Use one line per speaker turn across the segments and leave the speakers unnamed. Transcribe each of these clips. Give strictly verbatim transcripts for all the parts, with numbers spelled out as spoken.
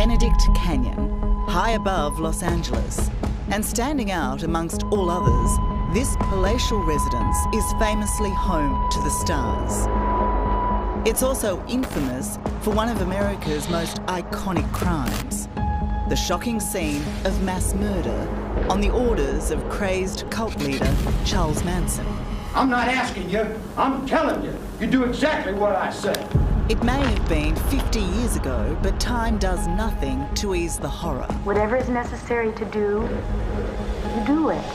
Benedict Canyon, high above Los Angeles. And standing out amongst all others, this palatial residence is famously home to the stars. It's also infamous for one of America's most iconic crimes, the shocking scene of mass murder on the orders of crazed cult leader Charles Manson.
I'm not asking you, I'm telling you. You do exactly what I say.
It may have been fifty years ago, but time does nothing to ease the horror.
Whatever is necessary to do, you do it.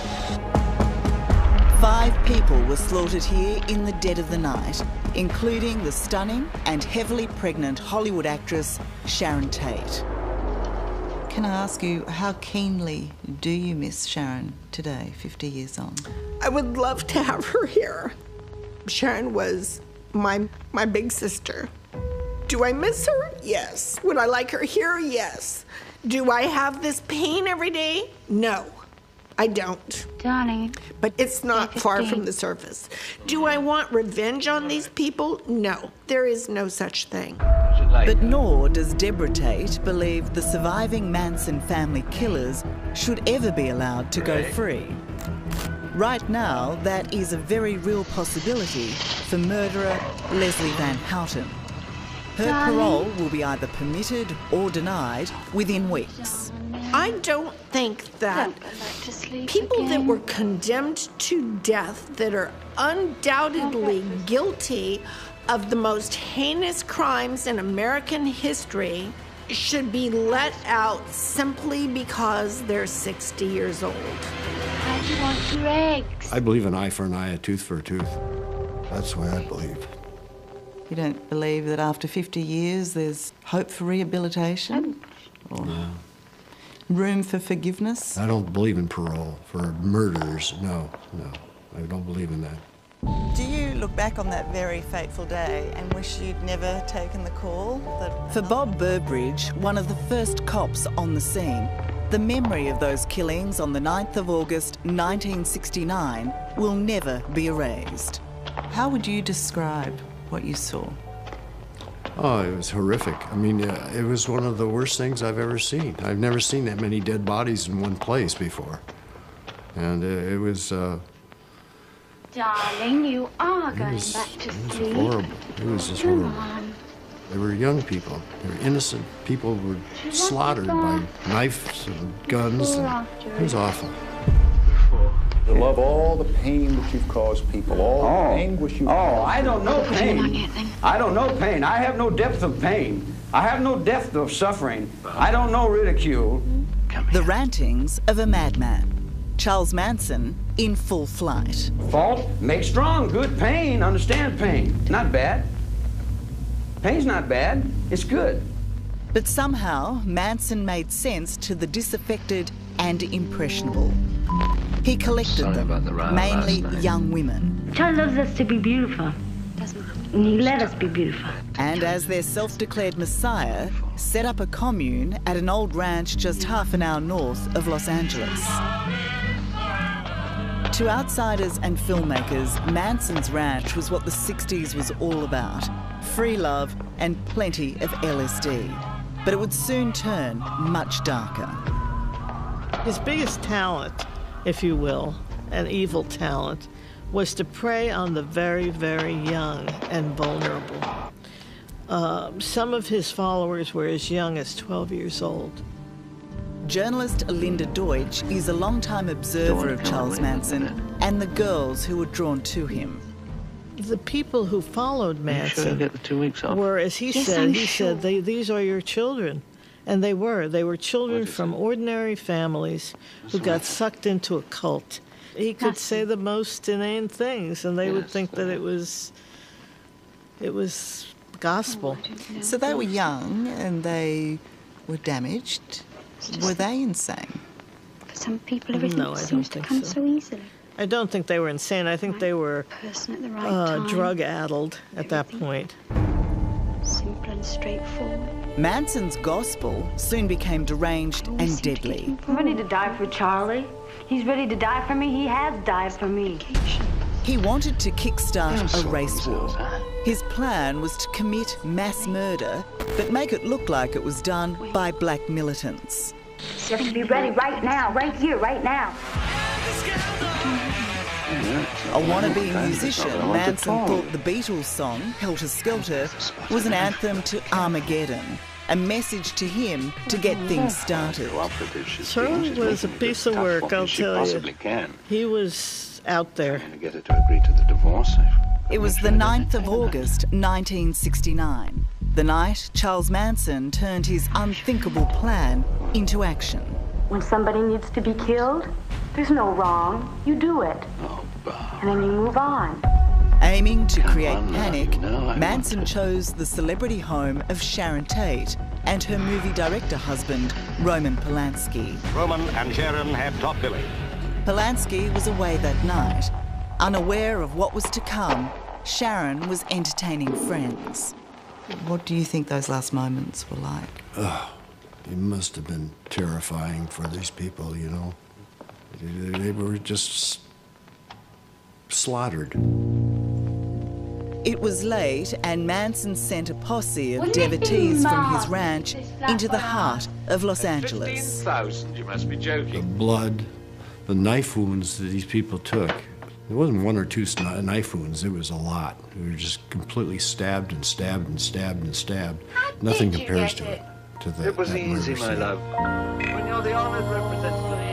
Five people were slaughtered here in the dead of the night, including the stunning and heavily pregnant Hollywood actress Sharon Tate. Can I ask you, how keenly do you miss Sharon today, fifty years on?
I would love to have her here. Sharon was my, my big sister. Do I miss her? Yes. Would I like her here? Yes. Do I have this pain every day? No, I don't.
Darling.
But it's not far from the surface. Do I want revenge on these people? No, there is no such thing.
But nor does Deborah Tate believe the surviving Manson family killers should ever be allowed to go free. Right now, that is a very real possibility for murderer Leslie Van Houten. Her parole will be either permitted or denied within weeks.
I don't think that people that were condemned to death, that are undoubtedly guilty of the most heinous crimes in American history, should be let out simply because they're sixty years old.
How do you want your eggs?
I believe an eye for an eye, a tooth for a tooth. That's the way I believe.
You don't believe that after fifty years there's hope for rehabilitation? Or
No.
room for forgiveness?
I don't believe in parole for murderers. No, no. I don't believe in that.
Do you look back on that very fateful day and wish you'd never taken the call? That... For Bob Burbridge, one of the first cops on the scene, the memory of those killings on the ninth of August nineteen sixty-nine will never be erased. How would you describe what you saw?
Oh, it was horrific. I mean, uh, it was one of the worst things I've ever seen. I've never seen that many dead bodies in one place before. And uh, it was... Uh,
Darling, you are
it
going
was,
back to
it was
sleep.
horrible. It was just
Come
horrible.
on.
They were young people. They were innocent. People were slaughtered by knives and guns. And it was awful.
To love all the pain that you've caused people, all
Oh.
the anguish you've
Oh,
caused.
I don't know pain. I don't know pain. I have no depth of pain. I have no depth of suffering. I don't know ridicule.
The rantings of a madman. Charles Manson in full flight.
Fault makes strong. Good pain. Understand pain. Not bad. Pain's not bad. It's good.
But somehow, Manson made sense to the disaffected and impressionable. He collected
Sorry
them,
about the row
mainly
last night.
young women.
God loves us to be beautiful. And he let us be beautiful.
And as their self-declared messiah, set up a commune at an old ranch just half an hour north of Los Angeles. To outsiders and filmmakers, Manson's ranch was what the sixties was all about. Free love and plenty of L S D. But it would soon turn much darker.
His biggest talent, if you will, an evil talent, was to prey on the very, very young and vulnerable. Uh, some of his followers were as young as twelve years old.
Journalist Linda Deutsch is a long-time observer of Charles Manson and the girls who were drawn to him.
The people who followed Manson
sure you get the two weeks off?
were, as he
Yes,
said,
I'm
he
sure.
said, they, these are your children. And they were. They were children from ordinary families who got sucked into a cult. He could say the most inane things, and they would think that it was, it was gospel.
So they were young and they were damaged. Were they insane?
For some people, everything
No, I don't
seems to
think
come
so.
so easily.
I don't think they were insane. I think they were
Person at the right
uh,
time.
drug-addled at that point.
Simple and straightforward.
Manson's gospel soon became deranged and deadly.
I'm ready to die for Charlie. He's ready to die for me. He has died for me.
He wanted to kickstart a race war. His plan was to commit mass murder, but make it look like it was done by black militants.
You have to be ready right now, right here, right now.
A wannabe musician, Manson thought the Beatles song, Helter Skelter, was an anthem to Armageddon, a message to him to get things started.
Charlie was a piece of work, I'll tell you. He was out there.
Get her to agree to the divorce.
It was the ninth of August, nineteen sixty-nine, the night Charles Manson turned his unthinkable plan into action.
When somebody needs to be killed, there's no wrong. You do it.
Oh, Bob.
And then you move on.
Aiming to create
on,
panic,
you know, I
Manson
want to-
chose the celebrity home of Sharon Tate and her movie director husband, Roman Polanski.
Roman and Sharon had top billing.
Polanski was away that night. Unaware of what was to come, Sharon was entertaining friends. What do you think those last moments were like?
Oh, it must have been terrifying for these people, you know. They, they were just slaughtered.
It was late, and Manson sent a posse of devotees from his ranch into the heart of Los Angeles.
fifteen thousand, you must be
The
joking.
blood, the knife wounds that these people took. It wasn't one or two sn- knife wounds, it was a lot. They were just completely stabbed and stabbed and stabbed and stabbed. Nothing compares to it, to the,
It was
that
easy,
murder
my
scene.
love. When you're the honored representative of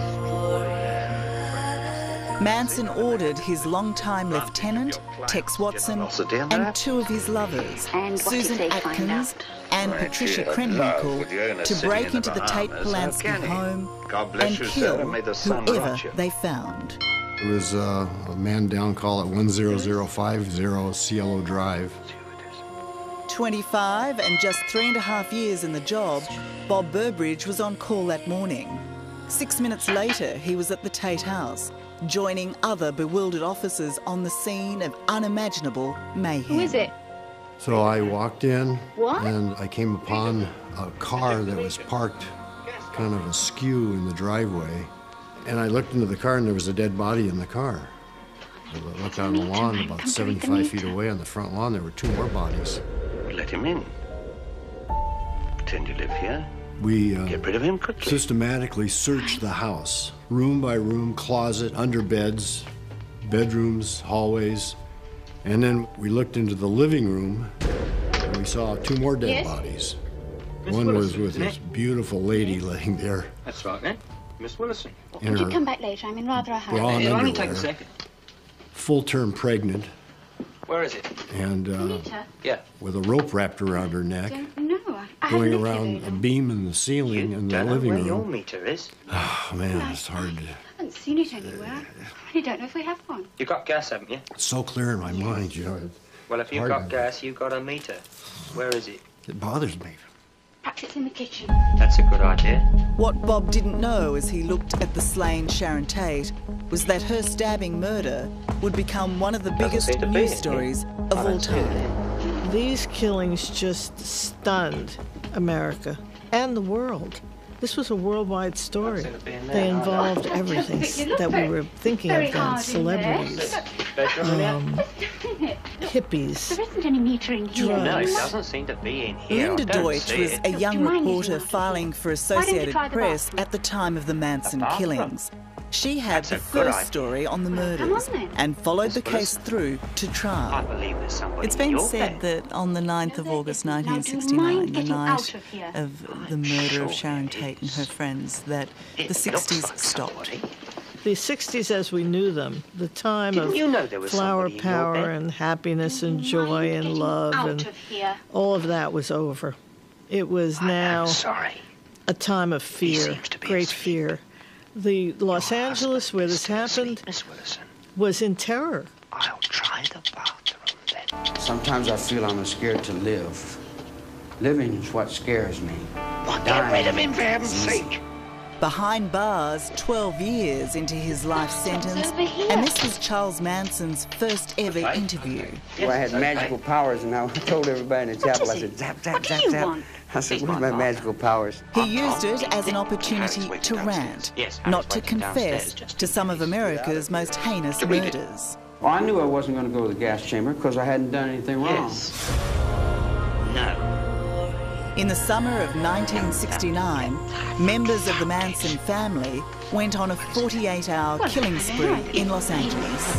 Manson ordered his longtime lieutenant, Tex Watson, and two of his lovers,
And what
Susan
did they find
Atkins
out?
and
Well,
Patricia
actually, I'd
Krenwinkel,
love with the owner
to
sitting
break
in the
into the Tate
Bahamas. How
Polanski
can he?
home
God bless
and
you, sir,
kill
and may the sun
whoever
rot you.
they found.
It was uh, a man down call at one zero zero five zero Cielo Drive.
twenty-five and just three and a half years in the job, Bob Burbridge was on call that morning. Six minutes later, he was at the Tate house, joining other bewildered officers on the scene of unimaginable mayhem.
Who is it?
So I walked in,
What?
and I came upon a car that was parked kind of askew in the driveway. And I looked into the car, and there was a dead body in the car. I looked out on the lawn, about seventy-five feet away on the front lawn, there were two more bodies.
Let him in. Pretend you live here.
We uh,
Get rid of him quickly.
systematically searched the house, room by room, closet, under beds, bedrooms, hallways. And then we looked into the living room, and we saw two more dead
Yes?
bodies.
Miss
One was
Wilson,
with
isn't
this
it?
beautiful lady laying there
That's right, then. Miss Willison.
in
Would you
her
come back later? I'm in rather a hurry.
bra and
It'll only take a
underwear,
second.
full-term pregnant,
Where is it?
and uh,
Peter?
Yeah.
with a rope wrapped around her neck,
Don't know. I, I
going
haven't
around
looked
a
at it.
beam in the ceiling in the
Don't know
living
where your
room.
meter is.
Oh, man, it's hard to...
I haven't seen it anywhere. I really don't know if we have one.
You got gas, haven't you?
It's so clear in my mind, you know. It,
Well, if you've
Hard
got
to-
gas, you've got a meter. Where is it?
it bothers me.
Perhaps it's in the kitchen.
That's a good idea.
What Bob didn't know as he looked at the slain Sharon Tate was that her stabbing murder would become one of the biggest
seem to be
news
in here.
stories
I
of all
don't see it.
time.
These killings just stunned America and the world. This was a worldwide story.
What's in it being
They
there?
involved
You
everything
look
that we
very-
were thinking
very
of then.
hard in
Celebrities,
Bedroom in there?
um, hippies,
There isn't any meter in here.
Drugs.
No, it
Nice.
doesn't seem to be in here.
Linda
I don't
Deutsch
see
was
it.
a young
Do you mind
reporter
using
filing for
Why don't you
Associated
try the
Press
bathroom?
at the time of the Manson
The bathroom?
killings. She had
That's
the
a good
first
idea.
story on the
Well, come
murders
on then.
and followed
Miss
the case
Wilson.
through to
I
trial.
believe there's somebody
It's
in
been
your
said
bed.
that on the ninth of
No, there
August
isn't. Now, do you
nineteen sixty-nine,
mind
the
getting
night
out of here?
of the murder
sure
of Sharon
it
Tate and
is.
her friends, that
It
the
looks
sixties
like
stopped.
somebody.
the sixties as we knew them, the time
Didn't
of
you know there was
flower
somebody in your
power
bed?
and happiness
Do you
and
mind
joy and
getting
love
out
and
of here?
all of that was over. It was now
I'm sorry.
a time of fear,
seems to be
great
asleep.
fear. The Los
Your
Angeles
husband
where
is
this
still asleep,
happened
Miss Willison.
was in terror.
I'll try the bathroom then.
Sometimes I feel I'm scared to live. Living is what scares me.
Well, get rid of him for heaven's sake.
Behind bars twelve years into his life sentence,
over here.
and this was Charles Manson's first ever
Okay,
interview.
okay.
Well, I had
Yes, okay.
magical powers, and I told everybody in the chapel, I
is
said,
it?
zap, zap,
What do
zap,
you
zap.
want?
I said,
He's
where's
my
my
father.
magical powers?
He used it as an opportunity
Harry's
to
waiting
rant,
downstairs. Yes,
not
Harry's
to
waiting downstairs
confess
just
to
in
some of
case.
America's most heinous
To read it.
murders.
Well, I knew I wasn't going to go to the gas chamber because I hadn't done anything wrong.
Yes. No.
In the summer of nineteen sixty-nine, members of the Manson family went on a forty-eight hour killing spree in Los Angeles.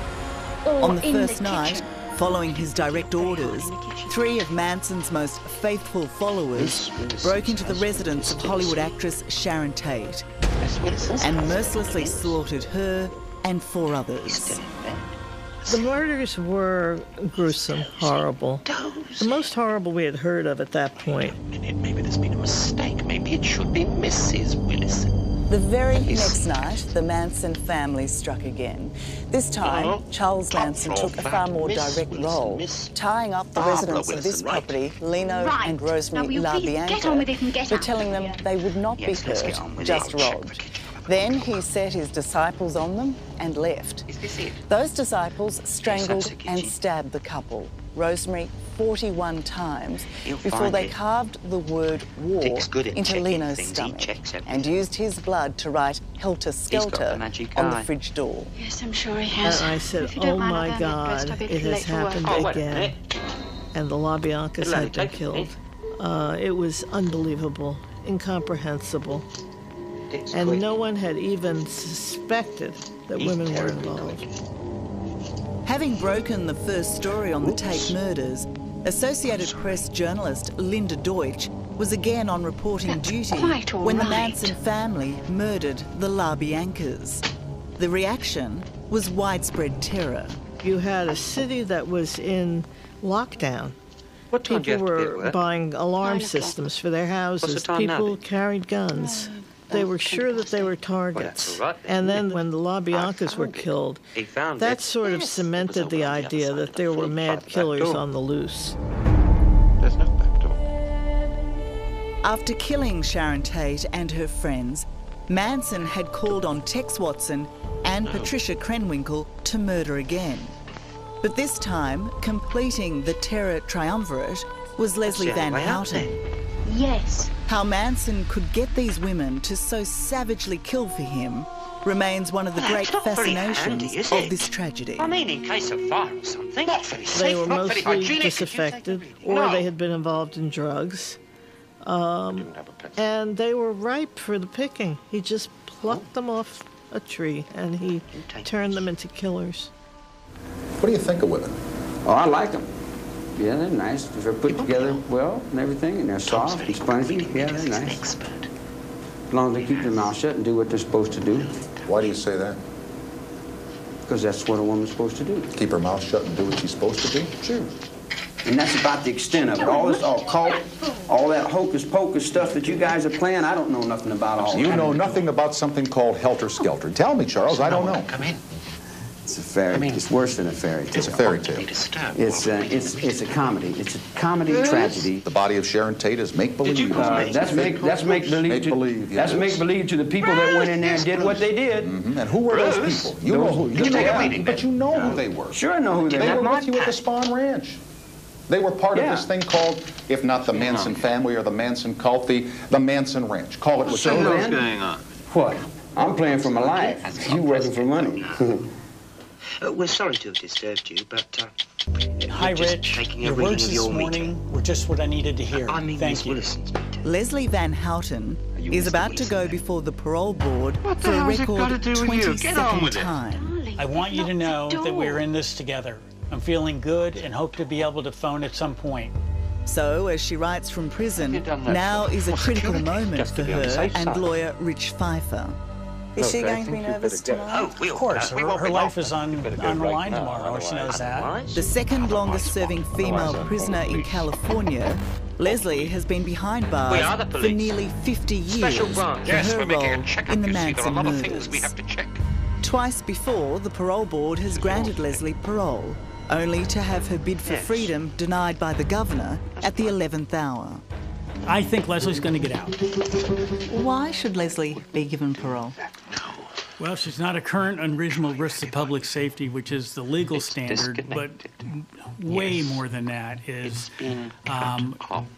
On the first night, following his direct orders, three of Manson's most faithful followers broke into the residence of Hollywood actress Sharon Tate and mercilessly slaughtered her and four others.
The murders were gruesome, horrible. The most horrible we had heard of at that point.
Maybe there's been a mistake. Maybe it should be Missus Willison.
The very next night, the Manson family struck again. This time,
Uh-huh.
Charles Manson took a far more
Miss
direct
Wilson,
role,
Miss
tying up the
Barbara
residents of this
Wilson, right.
property, Lino
Right.
and
Now, will
Rosemary
you please get on with it and
LaBianca,
get
for
out
telling
of
them
here?
they would not
Yes,
be
let's
hurt,
get on with it.
just
I'll check
robbed.
the kitchen.
Then he set his disciples on them and left.
Is this it?
Those disciples strangled
that's the
and
kitchen.
stabbed the couple, Rosemary, forty-one times
You'll
before
find
they
it.
carved the word war
Dick's good at
into
checking
Lino's
things. He
stomach
checks everything.
and used his blood to write Helter Skelter
magic
on the
eye.
fridge door.
Yes, I'm sure he
And
has.
I said,
If you don't
oh
mind,
my
I'll go and rest.
God,
I'll be
it
late
has
for work.
happened
Oh, wait a
again.
minute.
And the LaBiancas
It'll only
had been
take a
killed.
minute.
Uh, it was unbelievable, incomprehensible.
Dick's
And
quick.
no one had even suspected that
He's
women were
terribly
involved.
quick.
Having broken the first story on the Tate murders, Associated Press journalist Linda Deutsch was again on reporting
That's
duty
quite all
when the
right.
Manson family murdered the LaBiancas. The reaction was widespread terror.
You had a city that was in lockdown.
What time do you
People
have to be at
were
work?
buying alarm
Nine o'clock.
systems for their houses.
What's the time now,
People
then?
carried guns. They were sure that they were targets.
all right then.
And then when the LaBiancas were
found it.
killed,
He found
that
it.
sort of
Yes.
cemented
It was
the
over on the other
idea
side
that
of
there
the
were
front
mad
back
killers
door.
on the loose.
There's no back door.
After killing Sharon Tate and her friends, Manson had called on Tex Watson and Patricia Krenwinkel to murder again. But this time, completing the terror triumvirate was Leslie
the only
Van
way out
Houten.
Yes.
How Manson could get these women to so savagely kill for him remains one of the
Well,
great
it's not very
fascinations
handy, is
of
it?
this tragedy.
I mean, in case of fire or something. Not very safe,
They were
not very
mostly
hygienic.
disaffected, or
No.
they had been involved in drugs. Um, and they were ripe for the picking. He just plucked them off a tree, and he turned them into killers.
What do you think of women?
Oh, I like them. Yeah, they're nice. They're put together well and everything, and they're soft and spongy. Yeah, they're nice. As long as they keep their mouth shut and do what they're supposed to do.
Why do you say that?
Because that's what a woman's supposed to do.
Keep her mouth shut and do what she's supposed to do?
Sure. And that's about the extent of it. All this occult, all that hocus pocus stuff that you guys are playing, I don't know nothing about all
You
that.
know nothing about something called Helter Skelter. Tell me, Charles, I don't know.
Come in.
It's a fairy.
I mean,
it's worse than a fairy tale.
It's a fairy tale.
It's uh, it's it's a comedy. It's a comedy tragedy.
The body of Sharon Tate is make-believe.
Uh, that's make that's make believe.
Make believe.
To, that's make believe to the people that went in there and did what they did.
Mm-hmm. And who were those people? You know who. You know, yeah, but you know who they were.
Sure, I know who they,
They
were.
were with you at the Spawn Ranch. They were part
Yeah.
of this thing called, if not the Manson family or the Manson cult, the, the Manson Ranch. Call it what
So
you will.
then-
going on?
What? I'm playing for my life. You working for money.
Uh, we're sorry to have disturbed you, but uh,
Hi,
we're just
Rich.
taking
Your
everything
words
of
this
your
morning
meeting.
were just what I needed to hear.
I mean,
Thank
Miss
you.
Willison's meeting.
Leslie Van Houten is about to go before the parole board
What
for
the
a
hell's it got
record
to do with you? Get on
twenty-second
with it.
time.
I want you to know that we're in this together. I'm feeling good and hope to be able to phone at some point.
So, as she writes from prison,
Have you done that
now
for-
is a
for
critical
security?
moment
Just
for
to be on the
her
safe
and
side.
lawyer Rich Pfeiffer. Is she
Okay, I
going to be
think you'd
nervous
better go.
tonight?
Oh, we'll,
Of course,
uh, we
her,
won't
her
be
life
long.
is on,
better go
on the
right
line
now,
tomorrow. She knows that.
Otherwise-
The second longest
Otherwise,
serving
what?
female
Otherwise,
prisoner in
police.
California, Leslie has been behind
We
bars
are the
for
police.
nearly fifty years
Special
for
branch.
Yes,
her
we're making
role
a checkup.
in the
You see, there are a
Manson
lot of
murders.
things we have to check.
Twice before, the parole board has granted Leslie parole, only to have her bid for
Yes.
freedom denied by the governor at the eleventh hour.
I think Leslie's going to get out.
Why should Leslie be given parole?
Well, she's not a current unreasonable risk to public safety, which is the legal standard, but way more than that is um,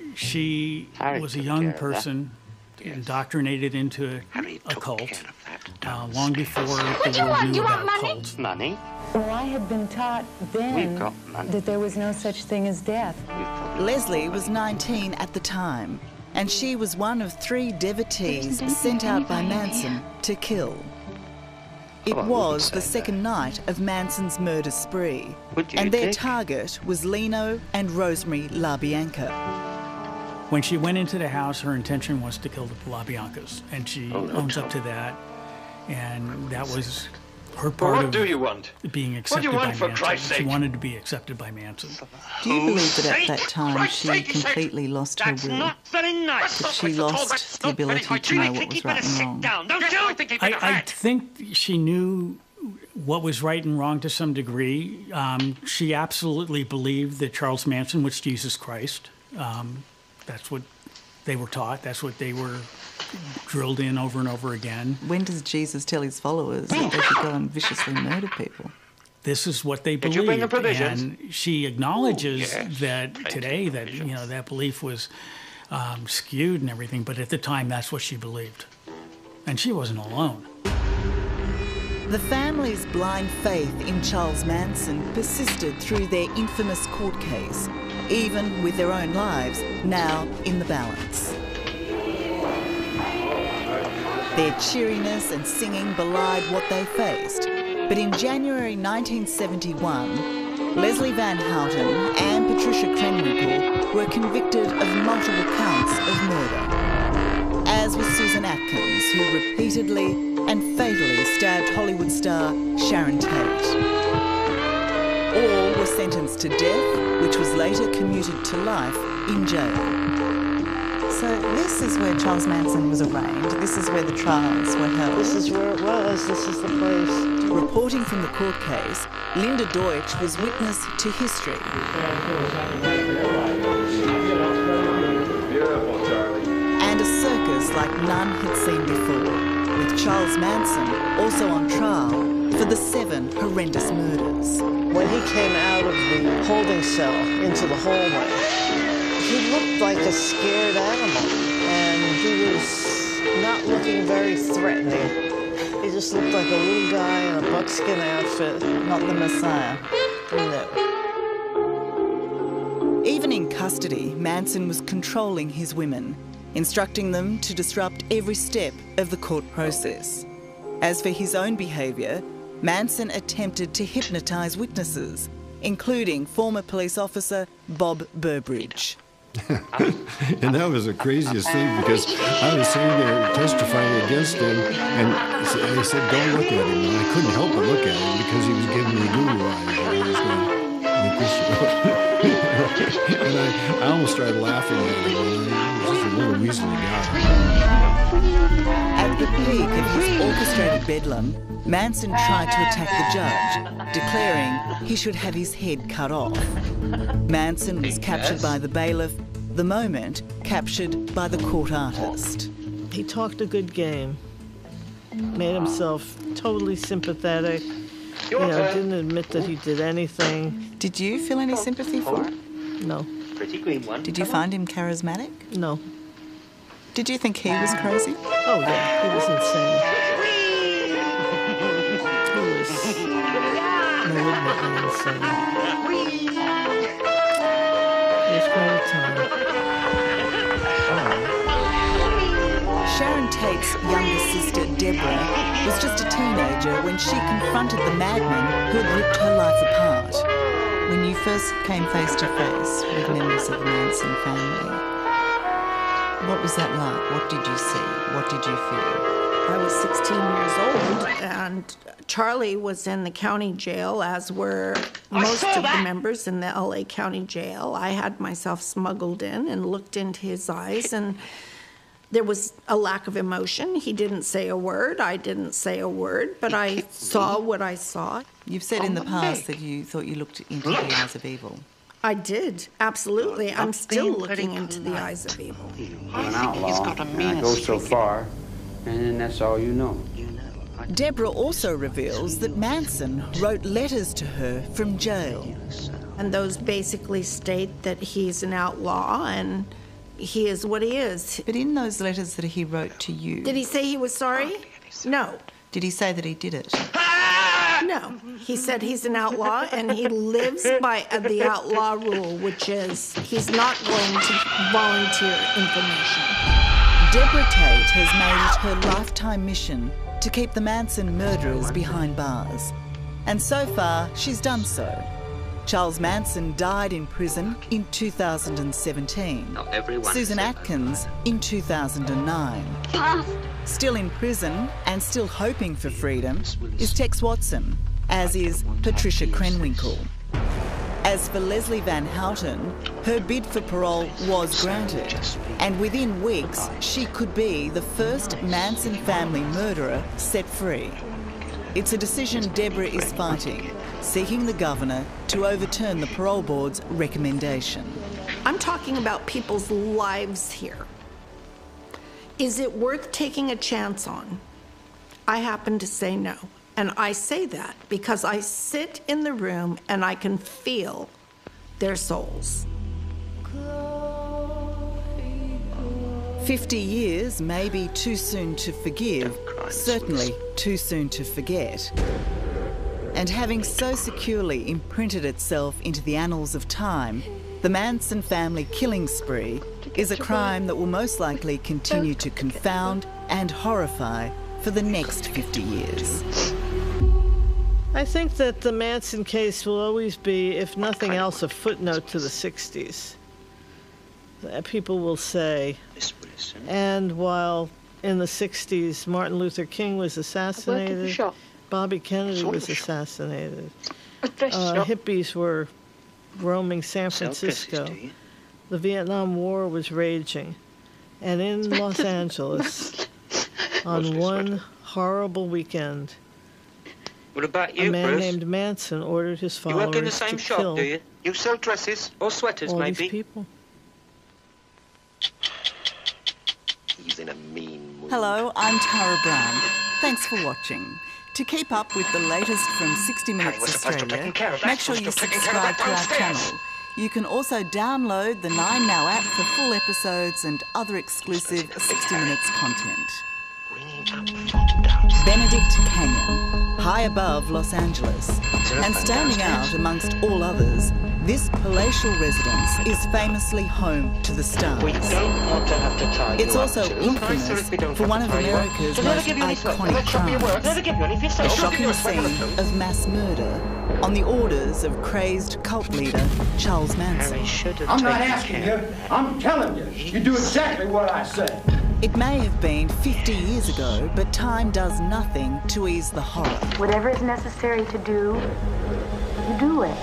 she was a young person indoctrinated into a, a cult uh, long before the
What do you
world
want?
knew
You want
about
money?
cults.
Money?
Well, I had been taught then that there was no such thing as death.
Leslie was nineteen at the time, and she was one of three devotees sent out by Manson to kill. It was the second night of Manson's murder spree, and their target was Lino and Rosemary LaBianca.
When she went into the house, her intention was to kill the LaBiancas, and she
Oh, no,
owns up to that, and that was her part
what
of
do you want?
being
What do
accepted
you want,
by
for
Manson.
Christ's
She
sake?
wanted to be accepted by Manson.
Do you believe that at that
For
time
Christ's
she
sake, he said,
completely lost her
That's
will?
not very nice.
That she lost the ability to know what was right and wrong?
Down, don't you? I think,
I, I think she knew what was right and wrong to some degree. Um, she absolutely believed that Charles Manson was Jesus Christ. Um, that's what they were taught. That's what they were drilled in over and over again.
When does Jesus tell his followers that they should go and viciously murder people?
This is what they
Did
believed.
you bring the provisions?
And she acknowledges
Ooh, yes.
that
Thank
today
you.
that, you know, that belief was um, skewed and everything, but at the time that's what she believed. And she wasn't alone.
The family's blind faith in Charles Manson persisted through their infamous court case, even with their own lives now in the balance. Their cheeriness and singing belied what they faced, but in January nineteen seventy-one, Leslie Van Houten and Patricia Krenwinkel were convicted of multiple counts of murder, as was Susan Atkins, who repeatedly and fatally stabbed Hollywood star Sharon Tate. All were sentenced to death, which was later commuted to life in jail. So this is where Charles Manson was arraigned. This is where the trials were held.
This is where it was. This is the place.
Reporting from the court case, Linda Deutsch was witness to history. And a circus like none had seen before, with Charles Manson also on trial for the seven horrendous murders.
When he came out of the holding cell into the hallway, he looked like a scared animal, and he was not looking very threatening. He just looked like a little guy in a buckskin outfit.
Not the Messiah.
No.
Even in custody, Manson was controlling his women, instructing them to disrupt every step of the court process. As for his own behaviour, Manson attempted to hypnotise witnesses, including former police officer Bob Burbridge.
And that was the craziest thing, because I was sitting there testifying against him, and they said, don't look at him. And I couldn't help but look at him because he was giving me guru eyes. And I was going, like this. And I, I almost started laughing at him. He was just a little weaselly guy.
At the peak of his orchestrated bedlam, Manson tried to attack the judge, declaring he should have his head cut off. Manson was captured by the bailiff, the moment captured by the court artist.
He talked a good game, made himself totally sympathetic, you know, didn't admit that he did anything.
Did you feel any sympathy for him?
No.
Pretty green one.
Did you find him charismatic?
No.
Did you think he was crazy?
Oh, yeah, he was insane. He was malignantly insane. It was quite a time.
Sharon Tate's younger sister, Deborah, was just a teenager when she confronted the madman who had ripped her life apart. When you first came face to face with members of the Manson family, what was that like? What did you see? What did you feel?
I was sixteen years old, and Charlie was in the county jail, as were most of the members in the L A County Jail. I had myself smuggled in and looked into his eyes, and there was a lack of emotion. He didn't say a word. I didn't say a word, but I saw what I saw.
You've said in the past that you thought you looked into the eyes of evil.
I did, absolutely. I'm still looking into the eyes of evil.
I'm an outlaw, and I go so far, and then that's all you know.
Deborah also reveals that Manson wrote letters to her from jail.
And those basically state that he's an outlaw and he is what he is.
But in those letters that he wrote to you...
Did he say he was sorry? No.
Did he say that he did it?
No. He said he's an outlaw, and he lives by uh, the outlaw rule, which is he's not going to volunteer information.
Deborah Tate has made it her lifetime mission to keep the Manson murderers behind bars. And so far, she's done so. Charles Manson died in prison in two thousand seventeen. Susan Atkins in two thousand nine. Still in prison and still hoping for freedom is Tex Watson, as is Patricia Krenwinkel. As for Leslie Van Houten, her bid for parole was granted, and within weeks she could be the first Manson family murderer set free. It's a decision Deborah is fighting, seeking the governor to overturn the parole board's recommendation.
I'm talking about people's lives here. Is it worth taking a chance on? I happen to say no. And I say that because I sit in the room and I can feel their souls.
Fifty years may be too soon to forgive, certainly too soon to forget. And having so securely imprinted itself into the annals of time, the Manson family killing spree is a crime that will most likely continue to confound and horrify for the next fifty years.
I think that the Manson case will always be, if nothing else, a footnote to the sixties. People will say, and while in the sixties Martin Luther King was assassinated, Bobby Kennedy was assassinated, uh, hippies were roaming San Francisco, the Vietnam War was raging, and in Los Angeles, on one horrible weekend,
What about you,
a man
Bruce?
named Manson ordered his
You
followers
work in the same
to
shop,
kill
do you? You sell dresses or sweaters,
all
maybe?
these people.
He's in a mean mood.
Hello, I'm Tara Brown. Thanks for watching. To keep up with the latest from sixty minutes
we're supposed to be
Australia,
taking care of that.
make sure
We're
you
still taking care of
subscribe
that
to our
downstairs.
channel. You can also download the Nine Now app for full episodes and other exclusive sixty minutes content. Benedict Canyon, high above Los Angeles, and standing out amongst all others, this palatial residence is famously home to the stars.
We don't want to have to tie
It's
you
also
up too.
infamous
Nicer if we don't
for
have
one
to
of
tie you up.
America's
They'll never
most
give you any sweat.
iconic
They'll chop you at work.
crimes.
They'll never give you any. If you're
A
so- they'll give you
shocking
a sweat on the
scene
food.
of mass murder on the orders of crazed cult leader Charles Manson.
I'm not asking you. I'm telling you. You do exactly what I say.
It may have been fifty years ago, but time does nothing to ease the horror.
Whatever is necessary to do, you do it.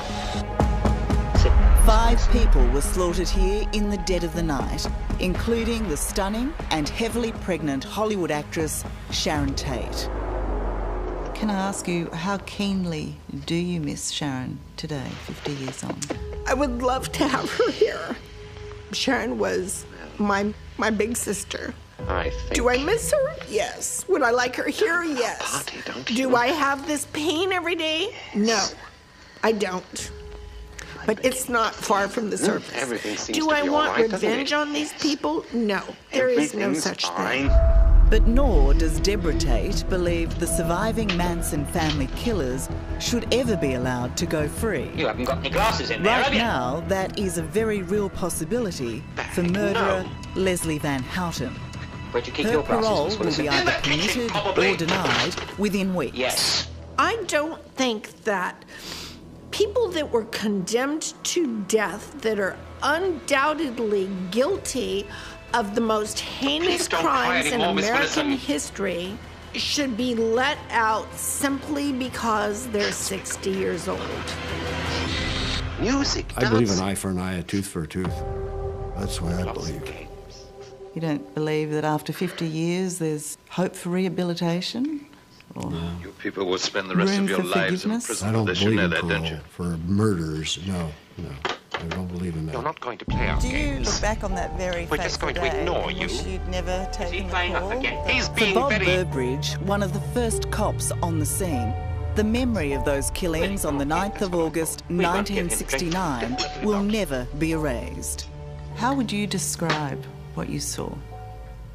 Five people were slaughtered here in the dead of the night, including the stunning and heavily pregnant Hollywood actress Sharon Tate. Can I ask you, how keenly do you miss Sharon today, fifty years on?
I would love to have her here. Sharon was my my big sister.
I think.
Do I miss her? Yes. Would I like her here? Yes.
Party, don't
Do I have this pain every day? No, I don't. But it's not far from the surface.
Everything seems
Do
to
I
be all
want
right, doesn't
revenge
it?
on these people? No, there is no
Everything's
such
fine.
thing.
But nor does Deborah Tate believe the surviving Manson family killers should ever be allowed to go free.
You haven't got any glasses in there,
Right
have you?
now, that is a very real possibility for murderer Leslie Van Houten.
Where'd you keep
Her
your glasses,
parole
Miss
will
Wilson?
be
In
either
the kitchen,
permitted
probably.
or denied within weeks.
Yes.
I don't think that people that were condemned to death that are undoubtedly guilty of the most heinous
Please don't cry
crimes in
anymore, Miss
American
Wilson.
history should be let out simply because they're sixty years old.
Music,
I believe an eye for an eye, a tooth for a tooth. That's what I believe.
You don't believe that after fifty years there's hope for rehabilitation? Or
You people will spend the rest
room
of your
for
lives in
forgiveness?
prison
I
for
don't
this. You
believe
know
in
that, don't
parole
you?
for murders. No, no. I don't believe in that.
You're not going to play our
Do you
games.
look back on that very
We're just
fateful
going to
day
ignore
and
you.
wish you'd never
Is he
taken the
playing up
call?
again? He's
For
being
Bob
very...
Burbridge, one of the first cops on the scene, the memory of those killings on the ninth of August nineteen sixty-nine will never be erased. How would you describe what you saw?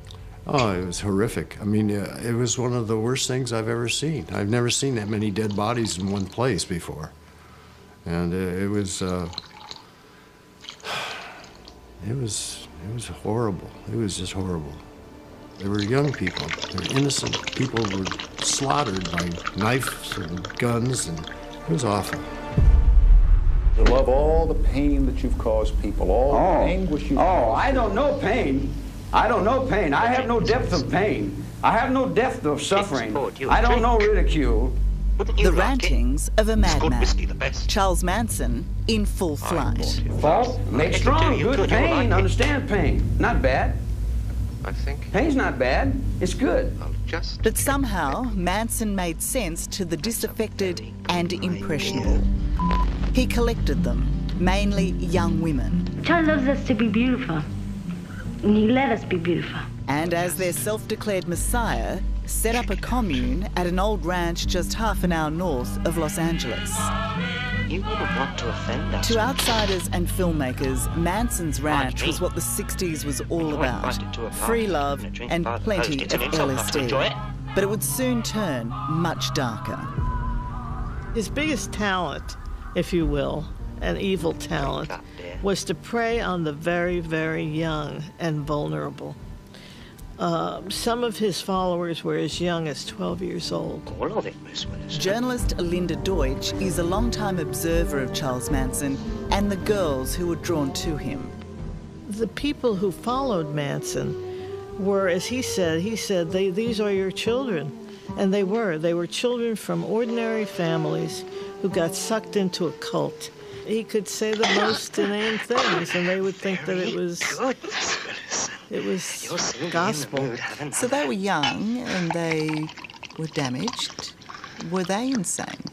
Oh, it was horrific. I mean, uh, it was one of the worst things I've ever seen. I've never seen that many dead bodies in one place before. And uh, it was, uh, it was, it was horrible. It was just horrible. They were young people. They were innocent. People were slaughtered by knives and guns, and it was awful.
To love all the pain that you've caused people, all
Oh.
the anguish you've
Oh,
caused.
I don't know pain. I don't know pain. I have no depth of pain. I have no depth of suffering. I don't know ridicule.
The rantings of a madman. Charles Manson in full flight.
Fault, make strong, good pain, understand pain. Not bad.
I think.
Pain's not bad. It's good.
Just.
But somehow, Manson made sense to the disaffected and impressionable. He collected them, mainly young women.
Charles loves us to be beautiful. And he let us be beautiful.
And as their self-declared messiah, set up a commune at an old ranch just half an hour north of Los Angeles.
You wouldn't want to offend us.
To outsiders and filmmakers, Manson's ranch was what the sixties was all about. Free love and plenty of L S D. But it would soon turn much darker.
His biggest talent, if you will, an evil talent, was to prey on the very, very young and vulnerable. Uh, some of his followers were as young as twelve years old.
All of it, Miss Willis.
Journalist Linda Deutsch is a longtime observer of Charles Manson and the girls who were drawn to him.
The people who followed Manson were, as he said, he said, they, these are your children. And they were. They were children from ordinary families who got sucked into a cult. He could say the most inane things, and they would think that it was it was gospel.
So they were young and they were damaged. Were they insane?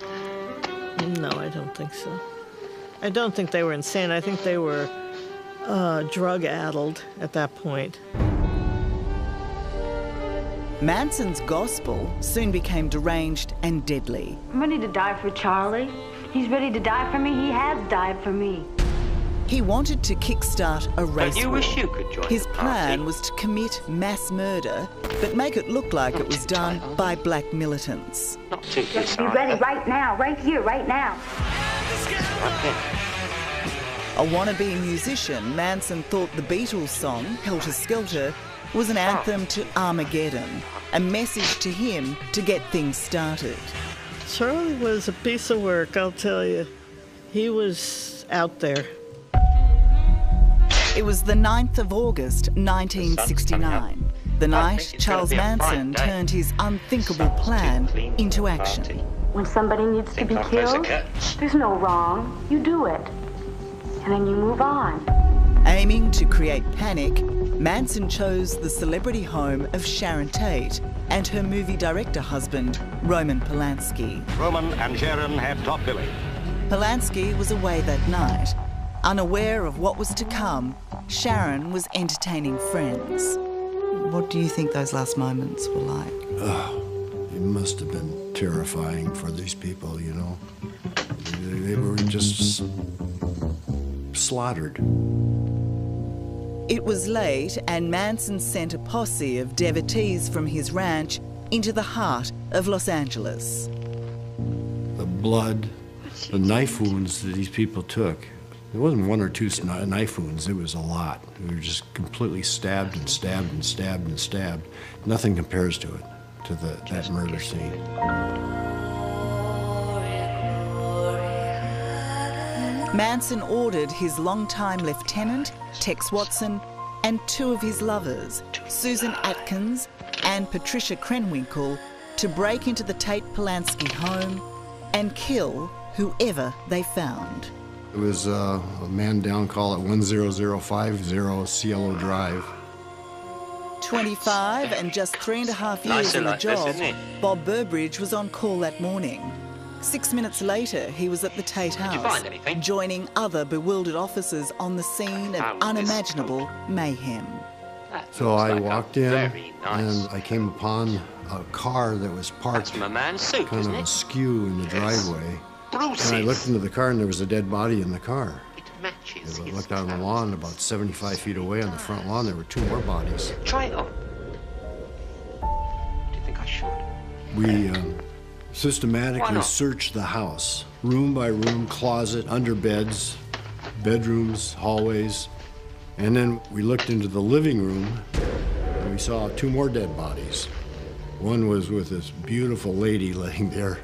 No, I don't think so. I don't think they were insane. I think they were uh, drug-addled at that point.
Manson's gospel soon became deranged and deadly.
I'm ready to die for Charlie. He's ready to die for me. He has died for me.
He wanted to kickstart a race
But you
war.
wish you could join
His
the
plan
party.
was to commit mass murder, but make it look like it was done by black militants.
Not too
Be
disarmed.
ready right now, right here, right now.
A wannabe musician, Manson thought the Beatles song, Helter Skelter, was an anthem to Armageddon, a message to him to get things started.
Charlie was a piece of work, I'll tell you. He was out there.
It was the ninth of August, nineteen sixty-nine. The night Charles Manson turned his unthinkable plan into action.
When somebody needs to be killed, there's no wrong. You do it. And then you move on.
Aiming to create panic, Manson chose the celebrity home of Sharon Tate and her movie director husband, Roman Polanski.
Roman and Sharon had top billing.
Polanski was away that night. Unaware of what was to come, Sharon was entertaining friends. What do you think those last moments were like?
Oh, it must have been terrifying for these people, you know. They, they were just slaughtered.
It was late, and Manson sent a posse of devotees from his ranch into the heart of Los Angeles.
The blood, the knife wounds that these people took. It wasn't one or two knife wounds, it was a lot. They were just completely stabbed and stabbed and stabbed and stabbed. Nothing compares to it, to the, that murder scene.
Manson ordered his longtime lieutenant, Tex Watson, and two of his lovers, Susan Atkins and Patricia Krenwinkel, to break into the Tate Polanski home and kill whoever they found.
It was uh, a man down call at one zero zero five zero Cielo Drive.
twenty-five and just three and a half years
Nicer
on the
like this,
job,
isn't it?
Bob Burbridge was on call that morning. Six minutes later, he was at the Tate
Did you
House,
find anything?
joining other bewildered officers on the scene of
How is this
unimaginable mayhem.
That
So
looks
I
like a
walked in,
very nice.
and I came upon a car that was parked
That's my man's suit,
kind
isn't
of
it?
askew in the
Yes.
driveway.
Bruce's.
And I looked into the car, and there was a dead body in the car.
It matches
I
his
looked out on the
talent.
lawn, about seventy-five feet away on the front lawn, there were two more bodies.
Try it on.
We um, systematically searched the house, room by room, closet, under beds, bedrooms, hallways, and then we looked into the living room and we saw two more dead bodies. One was with this beautiful lady laying there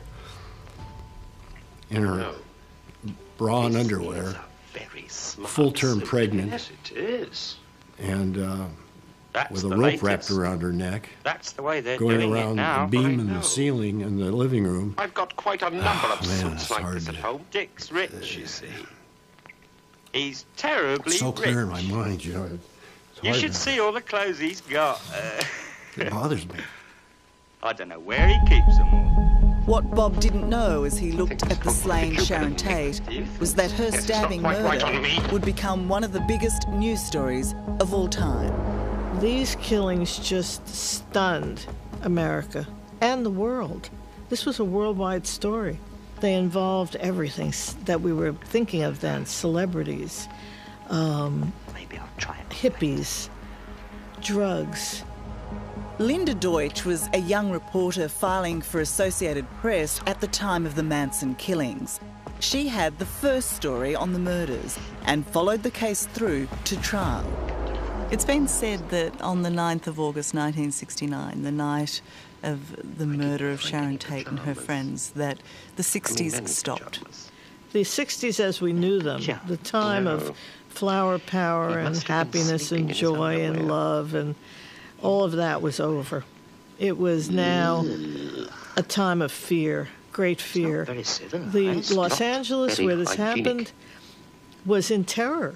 in her bra and underwear, full-term pregnant.
Yes, it is.
And uh, with a
the
rope
latest.
wrapped around her neck,
That's the way they're
going
doing
around
it now.
the beam
I
in
know.
the ceiling in the living room.
I've got quite a number
Oh,
of
man,
suits
it's
like
hard
this at
to-
home. Dick's rich, you see. He's terribly
It's so
rich.
clear in my mind, you know. It's
You
hard
should
to-
see all the clothes he's got. Uh,
It bothers me.
I don't know where he keeps them all.
What Bob didn't know as he looked at the slain Sharon Tate was that her stabbing
quite right
murder
on me.
would become one of the biggest news stories of all time.
These killings just stunned America and the world. This was a worldwide story. They involved everything s- that we were thinking of then, celebrities, um, hippies, drugs.
Linda Deutsch was a young reporter filing for Associated Press at the time of the Manson killings. She had the first story on the murders and followed the case through to trial. It's been said that on the ninth of August nineteen sixty-nine, the night of the murder of Sharon Tate and her friends, that the sixties stopped.
The sixties as we knew them, the time of flower power and happiness and joy and love, and all of that was over. It was now a time of fear, great fear. The Los Angeles where this happened was in terror.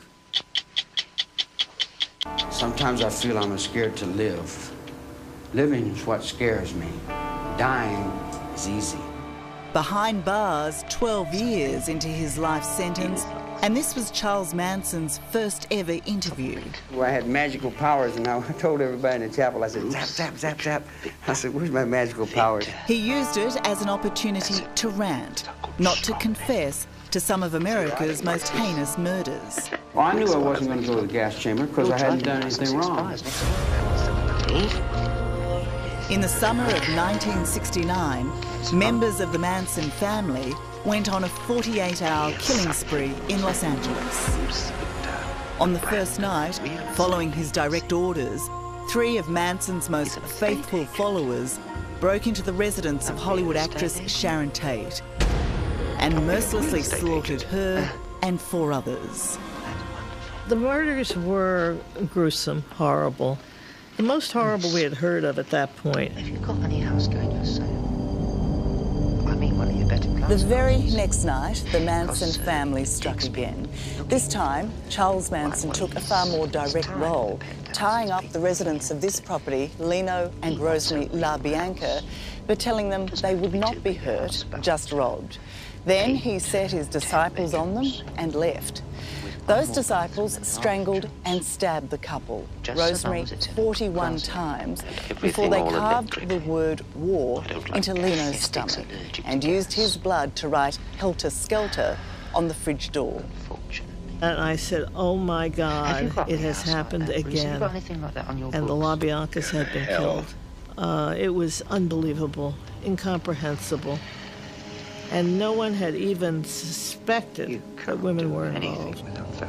Sometimes I feel I'm scared to live. Living is what scares me. Dying is easy.
Behind bars, twelve years into his life sentence, and this was Charles Manson's first ever interview.
Well, I had magical powers, and I told everybody in the chapel, I said, zap, zap, zap, zap. I said, where's my magical powers?
He used it as an opportunity to rant, not to confess to some of America's most heinous murders.
Well, I knew I wasn't going to go to the gas chamber because I hadn't done anything wrong.
In the summer of nineteen sixty-nine, members of the Manson family went on a forty-eight hour killing spree in Los Angeles. On the first night, following his direct orders, three of Manson's most faithful followers broke into the residence of Hollywood actress Sharon Tate and mercilessly slaughtered her and four others.
The murders were gruesome, horrible. The most horrible we had heard of at that point.
Have you got any house going for sale? I mean, one of your better plans.
The very next night, the Manson family struck again. This time, Charles Manson took a far more direct role, tying up the residents of this property, Lino and Rosemary LaBianca, but telling them they would not be hurt, just robbed. Then he set his disciples on them and left. Those disciples strangled and stabbed the couple, Rosemary, forty-one times before they carved the word war into Lino's stomach and used his blood to write helter skelter on the fridge door.
And I said, oh my God, it has happened again. And the LaBiancas had been killed. Uh, it was unbelievable, incomprehensible. And no one had even suspected that women were involved.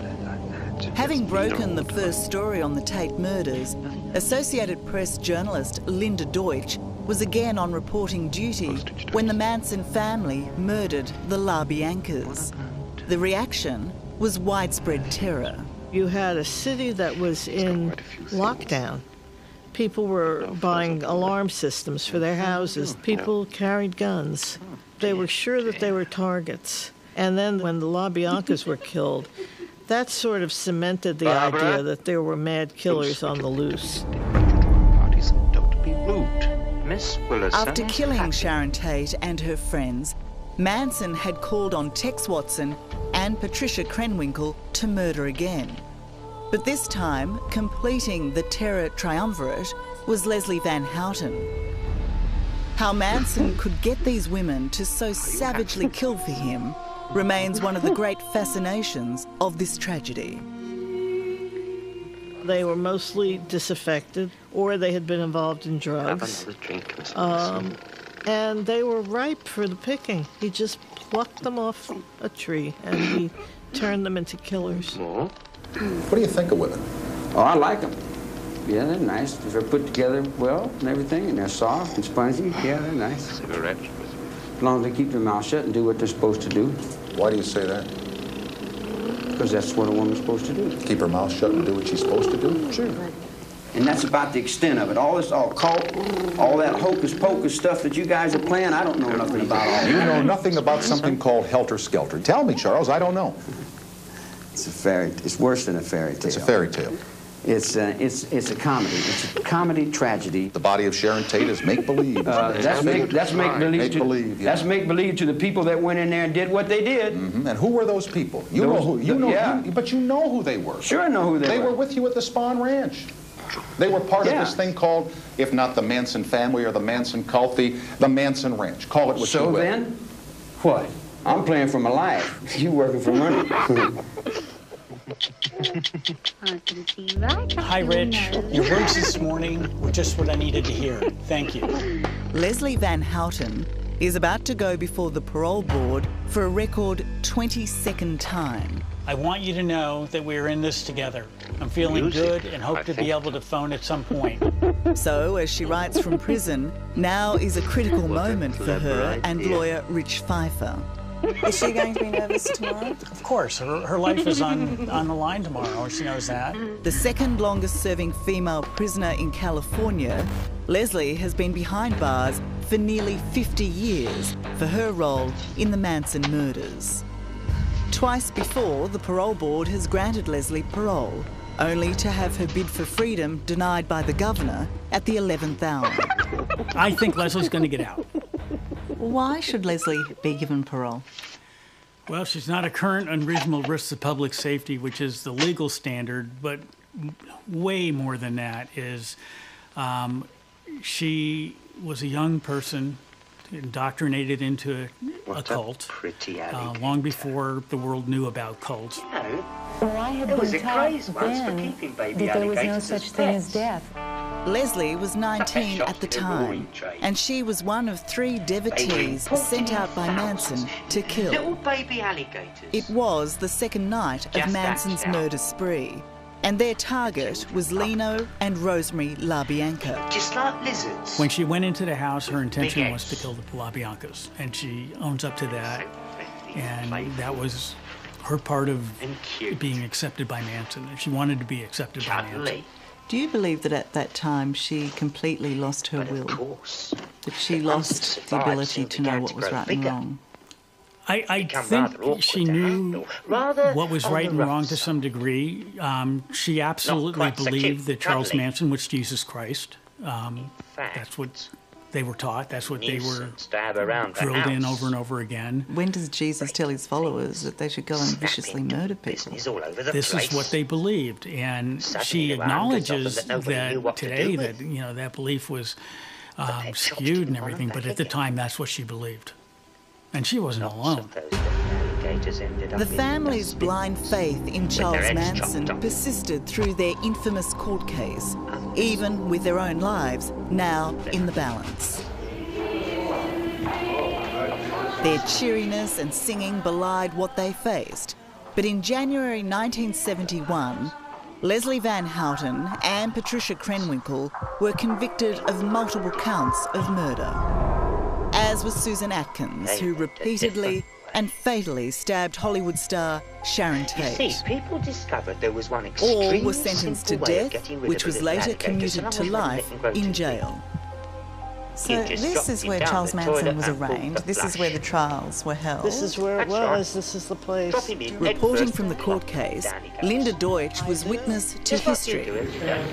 Having broken the first story on the Tate murders, Associated Press journalist Linda Deutsch was again on reporting duty when the Manson family murdered the LaBiancas. The reaction was widespread terror.
You had a city that was in lockdown. People were buying alarm systems for their houses. People carried guns. They were sure that they were targets. And then when the LaBiancas were killed, that sort of cemented the
Barbara?
idea that there were mad killers on the loose.
Don't be rude. Miss Willison.
After killing Sharon Tate and her friends, Manson had called on Tex Watson and Patricia Krenwinkel to murder again. But this time, completing the terror triumvirate was Leslie Van Houten. How Manson could get these women to so savagely kill for him remains one of the great fascinations of this tragedy.
They were mostly disaffected, or they had been involved in drugs. Um, and they were ripe for the picking. He just plucked them off a tree, and he turned them into killers.
What do you think of women?
Oh, I like them. Yeah, they're nice. They're put together well and everything, and they're soft and spongy. Yeah, they're nice.
Cigarettes.
As long as they keep their mouth shut and do what they're supposed to do.
Why do you say that?
Because that's what a woman's supposed to do.
Keep her mouth shut and do what she's supposed to do?
Sure. And that's about the extent of it. All this occult, all that hocus-pocus stuff that you guys are playing, I don't know nothing about all
You
that.
know nothing about something called helter-skelter. Tell me, Charles, I don't know.
It's a fairy. It's worse than a fairy tale.
It's a fairy tale.
It's uh, it's it's a comedy. It's a comedy tragedy.
The body of Sharon Tate is make-believe.
Uh, that's make that's make-believe.
Make believe.
Yeah. That's make-believe to the people that went in there and did what they did.
Mm-hmm. And who were those people? You
Those-
know who? You know.
yeah.
You, but you know who they were.
Sure, I know who they,
They
were.
were with you at the Spahn Ranch. They were part
Yeah.
of this thing called, if not the Manson family or the Manson cult, the, the Manson Ranch. Call it what you
So
will.
then, what? I'm playing for my life. You working for money.
Hi, Rich. Your words this morning were just what I needed to hear. Thank you.
Leslie Van Houten is about to go before the parole board for a record twenty-second time.
I want you to know that we're in this together. I'm feeling
Music,
good and hope
I
to
think.
be able to phone at some point.
So, as she writes from prison, now is a critical moment for her and lawyer Rich Pfeiffer.
Is she going to be nervous tomorrow?
Of course, her, her life is on, on the line tomorrow. She knows that.
The second longest serving female prisoner in California, Leslie has been behind bars for nearly fifty years for her role in the Manson murders. Twice before, the parole board has granted Leslie parole, only to have her bid for freedom denied by the governor at the eleventh hour.
I think Leslie's going to get out.
Why should Leslie be given parole?
Well, she's not a current unreasonable risk to public safety, which is the legal standard, but way more than that is um, she was a young person indoctrinated into a, a cult uh, long before the world knew about cults.
Well, I had
There was
been
a
taught
craze once for
then
keeping baby
that there was no
alligators
such
as
thing as
pets.
death.
Leslie was nineteen at the time, and she was one of three devotees sent out by Manson to kill.
Little baby alligators.
It was the second night of
Just
Manson's
act out.
murder spree, and their target was Lino and Rosemary LaBianca.
Just like lizards.
When she went into the house, her intention
Big
was to
eggs.
kill the LaBiancas, and she owns up to that, and that was her part of being accepted by Manson. She wanted to be accepted by Manson.
Do you believe that at that time she completely lost her will? That she lost the ability to know what was right and wrong?
I, I
Become rather
think
awkward
she
to
knew
handle. Rather
what was
on
right
the
and wrong
rough
to some degree. Um, she absolutely
quite so
believed
cute,
that Charles
cuddly.
Manson was Jesus Christ. Um, that's what they were taught. That's what they were
Nuisance to have around the
drilled in
house.
over and over again.
When does Jesus tell his followers that they should go and viciously murder people?
Business all over the
This
place.
is what they believed, and
Suddenly
she
there were hundreds of them
acknowledges
that nobody knew what
that
to
today
do
that
with.
you know that belief was um,
they shot
skewed
him
and
on
everything.
the
But
back
at the
again.
time, that's what she believed, and she wasn't alone.
Alligators ended up
The
in
family's
dustbin.
blind faith in
their
Charles
heads
Manson
chopped off.
persisted through their infamous court case, even with their own lives now in the balance. Their cheeriness and singing belied what they faced, but in January nineteen seventy-one, Leslie Van Houten and Patricia Krenwinkel were convicted of multiple counts of murder, as was Susan Atkins, who repeatedly and fatally stabbed Hollywood star Sharon
You
Tate.
see, people discovered there was one
All
extremely
were sentenced to
simple way of
death,
getting rid
which
of a
was
little
later
alligator, so
commuted
long
to
as one
life
didn't grow
in
too
jail.
So
You just
this
drop
is
him
where
down
Charles
the
Manson
toilet
was
and pull
arraigned.
the
This is
flush.
where the trials were held.
This is where it
That's right.
was. This is the place.
Drop him in head
Reporting
first
from the
and
court
plop him
case,
down he goes.
Linda Deutsch was witness to
Just like you
history.
do every day.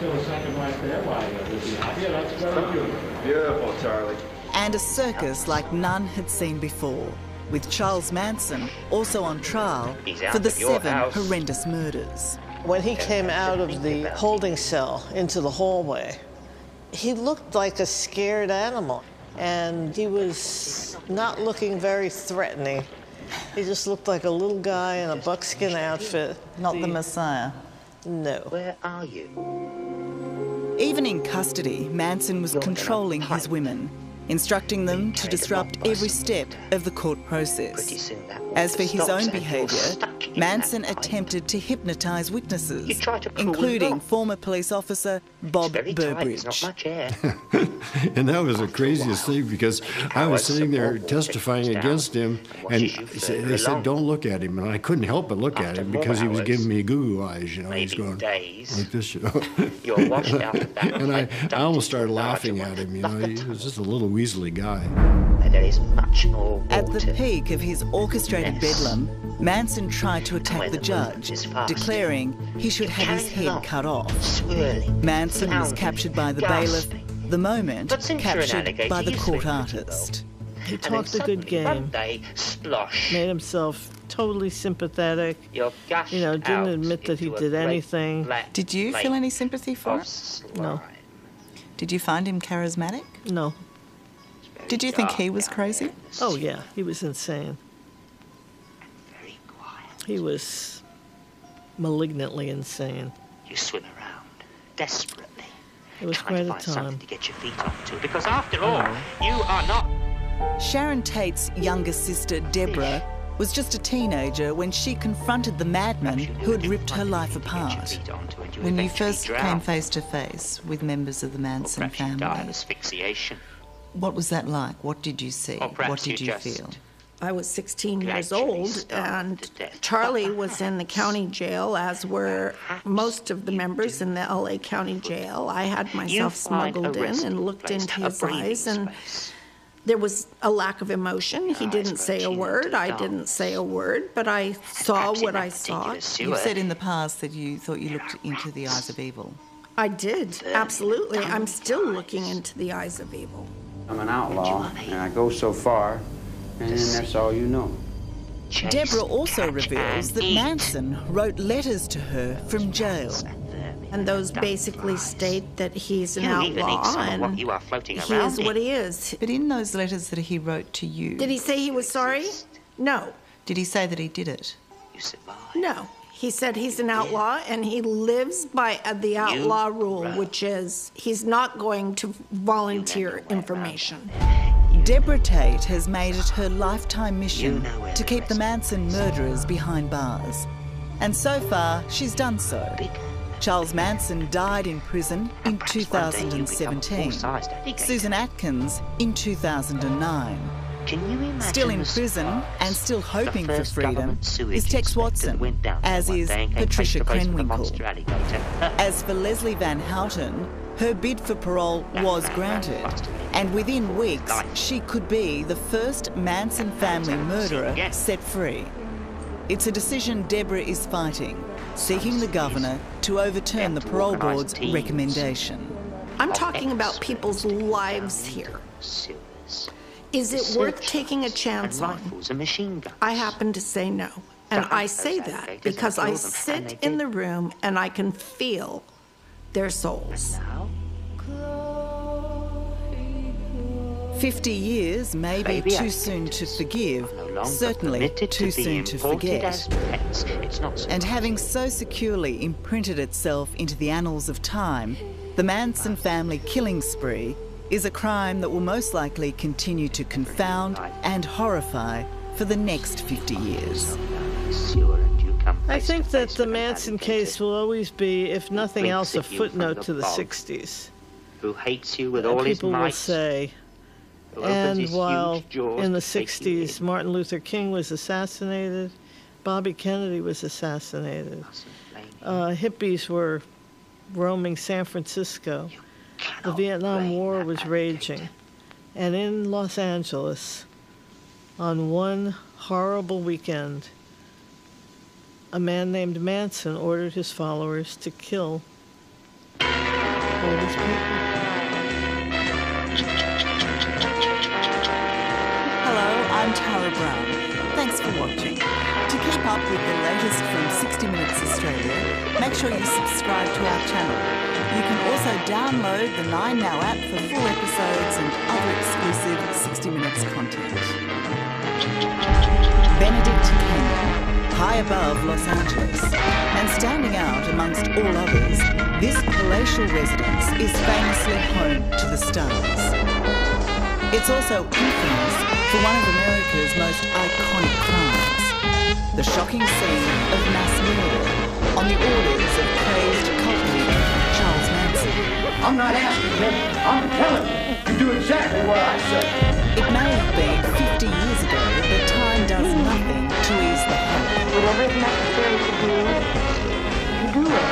Beautiful, Charlie.
And a circus like none had seen before, with Charles Manson also on trial
He's out
for the
of your
seven
house.
horrendous murders.
When he came out of the holding cell into the hallway, he looked like a scared animal, and he was not looking very threatening. He just looked like a little guy in a buckskin outfit.
Not the Messiah.
No.
Where are you?
Even in custody, Manson was controlling his women, instructing them to disrupt every step of the court process. As for his own behaviour, Manson attempted to hypnotise witnesses, including former police officer Bob Burbridge.
And that was the craziest thing, because I was sitting there testifying against him, and they said, don't look at him. And I couldn't help but look at him because he was giving me goo-goo eyes, you know. He's going like this, you know. And I, I almost started laughing at him, you know. He was just a little weaselly guy.
There is much more
At the peak of his orchestrated bedlam, Manson tried to attack the judge, declaring he should have his head cut off. Manson was captured by the bailiff, the moment captured by the court artist.
He talked a good game, made himself totally sympathetic, you know, didn't admit that he did anything.
Did you feel any sympathy for him?
No.
Did you find him charismatic?
No.
Did you think he was crazy?
Oh, yeah, he was insane. He was malignantly insane.
You swim around desperately.
It was quite a time.
Something to get your feet onto, because after all, you are not.
Sharon Tate's younger sister, Deborah, was just a teenager when she confronted the madman who had ripped her life apart.
When you first came face to face with members of the Manson family,
asphyxiation.
What was that like? What did you see? What did you feel?
I was sixteen years old, and Charlie was in the county jail, as were most of the members in the L A County Jail. I had myself smuggled in and looked into his eyes, and there was a lack of emotion. He didn't say a word. I didn't say a word, but I saw what I saw.
You've said in the past that you thought you looked into the eyes of evil.
I did, absolutely. I'm still looking into the eyes of evil.
I'm an outlaw, and I go so far, and then that's all you know.
Deborah also reveals that Manson wrote letters to her from jail.
And those basically state that he's an outlaw and he is what he is.
But in those letters that he wrote to you...
Did he say he was sorry? No.
Did he say that he did it?
No. He said he's an outlaw and he lives by the outlaw rule, which is he's not going to volunteer information.
Deborah Tate has made it her lifetime mission to keep the Manson murderers behind bars. And so far, she's done so. Charles Manson died in prison in two thousand seventeen. Susan Atkins in two thousand nine. Still in prison and still hoping for freedom is Tex Watson, as is Patricia Krenwinkel. As for Leslie Van Houten, her bid for parole was granted, and within weeks she could be the first Manson family murderer set free. It's a decision Deborah is fighting, seeking the governor to overturn the parole board's recommendation.
I'm talking about people's lives here. Is it worth taking a chance on? I happen to say no. And I say that because I sit in the room and I can feel their souls.
Fifty years may be too soon to forgive, certainly too soon to forget. And having so securely imprinted itself into the annals of time, the Manson family killing spree is a crime that will most likely continue to confound and horrify for the next fifty years.
I think that the Manson case will always be, if nothing else, a footnote to the sixties.
Who hates you with all his
People will say, and while in the sixties Martin Luther King was assassinated, Bobby Kennedy was assassinated, uh, hippies were roaming San Francisco, the Vietnam War was raging, and in Los Angeles, on one horrible weekend, a man named Manson ordered his followers to kill all these people.
Hello, I'm Tara Brown. Thanks for watching. To keep up with the latest from sixty minutes Australia, make sure you subscribe to our channel. You can also download the Nine Now app for full episodes and other exclusive sixty minutes content. Benedict Canyon. High above Los Angeles, and standing out amongst all others, this palatial residence is famously home to the stars. It's also infamous for one of America's most iconic crimes, the shocking scene of mass murder on the orders of crazed cult leader Charles Manson.
I'm not asking you, I'm telling you. You do exactly what I say.
It may have been fifty years ago, but time does nothing to ease the horror.
Whatever is necessary to do, you do it.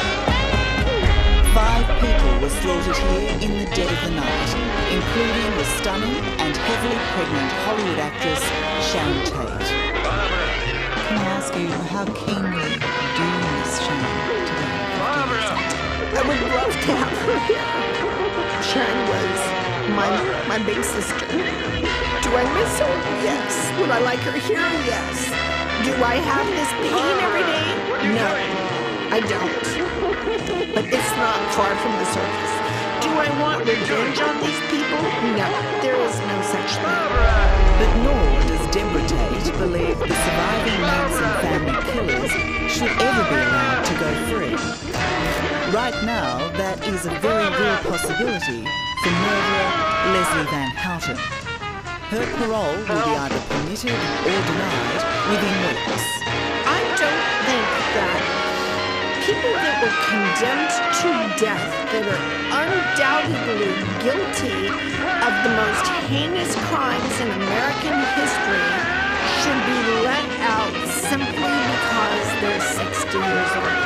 Five people were slaughtered here in the dead of the night, including the stunning and heavily pregnant Hollywood actress Sharon Tate.
Can I ask you, how keenly do you miss Sharon today?
I would love to have her here. Sharon was my, my big sister. Do I miss her? Yes. Would I like her here? Yes. Do I have this pain every day? No, I don't. But it's not far from the surface. Do I want revenge on these people? No, there is no such thing.
But nor does Deborah Tate believe the surviving Manson family killers should ever be allowed to go free. Right now, that is a very real possibility for murderer Leslie Van Houten. Her parole will be either permitted or denied within weeks.
I don't think that people that were condemned to death, that are undoubtedly guilty of the most heinous crimes in American history, should be let out simply because they're sixty years old.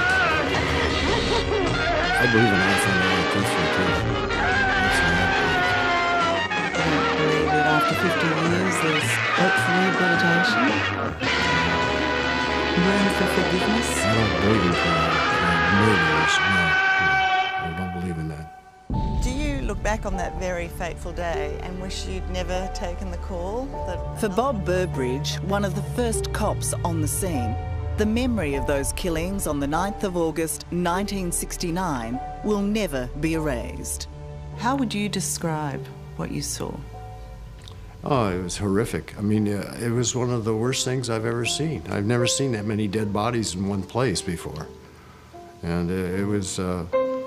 I believe in authenticity too.
I don't believe that after fifty years there's hope for rehabilitation, room for forgiveness.
I don't believe in uh, murderers. No, no, I don't believe in that.
Do you look back on that very fateful day and wish you'd never taken the call? That
For Bob Burbridge, one of the first cops on the scene, the memory of those killings on the ninth of August nineteen sixty-nine will never be erased.
How would you describe what you saw?
Oh, it was horrific. I mean, uh, it was one of the worst things I've ever seen. I've never seen that many dead bodies in one place before. And uh, it was, uh,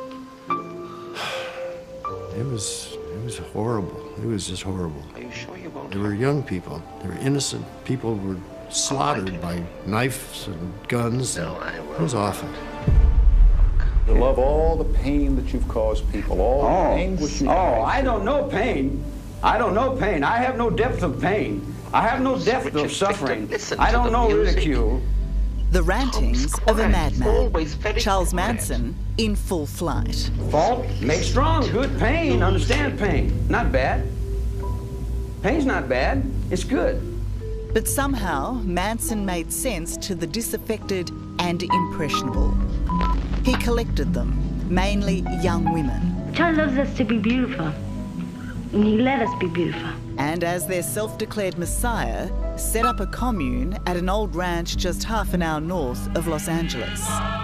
it was, it was horrible. It was just horrible.
Are you sure you won't?
They were young people. They were innocent people who were slaughtered by knives and guns.
No, I won't.
It was awful.
To love all the pain that you've caused people, all
Oh,
the anguish you've
oh, I don't know pain. I don't know pain. I have no depth of pain. I have no depth of suffering. I don't know ridicule.
The rantings of a madman, Charles Manson in full flight.
Fault makes strong. Good pain. Understand pain. Not bad. Pain's not bad. It's good.
But somehow, Manson made sense to the disaffected and impressionable. He collected them, mainly young women.
Charles loves us to be beautiful, and he let us be beautiful.
And as their self-declared messiah, set up a commune at an old ranch just half an hour north of Los Angeles.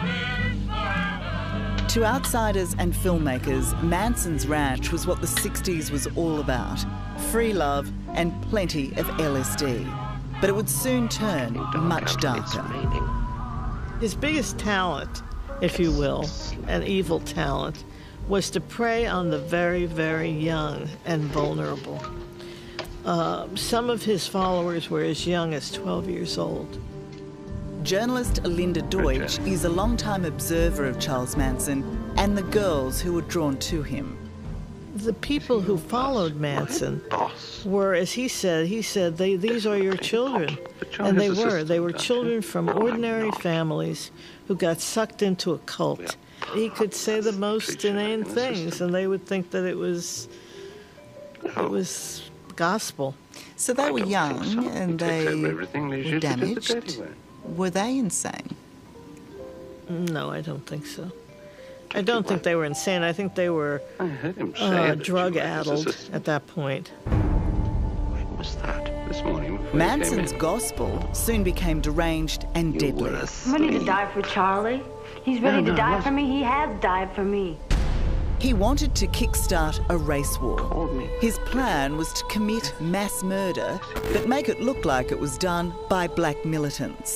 To outsiders and filmmakers, Manson's ranch was what the sixties was all about. Free love and plenty of L S D. But it would soon turn much darker.
His biggest talent, if you will, an evil talent, was to prey on the very, very young and vulnerable. Uh, some of his followers were as young as twelve years old.
Journalist Linda Deutsch is a longtime observer of Charles Manson and the girls who were drawn to him.
The people who followed Manson were, as he said, he said, they, these are your children. And they were. They were children from ordinary families who got sucked into a cult. He could say the most inane things, and they would think that it was, it was gospel.
So they were young and they were damaged. Were they insane?
No, I don't think so. I don't think they were insane. I think they were uh, drug-addled at that point.
When was that? This morning?
Manson's gospel soon became deranged and deadly.
I'm ready to die for Charlie. He's ready to die for me. He has died for me.
He wanted to kickstart a race war. His plan was to commit mass murder, but make it look like it was done by black militants.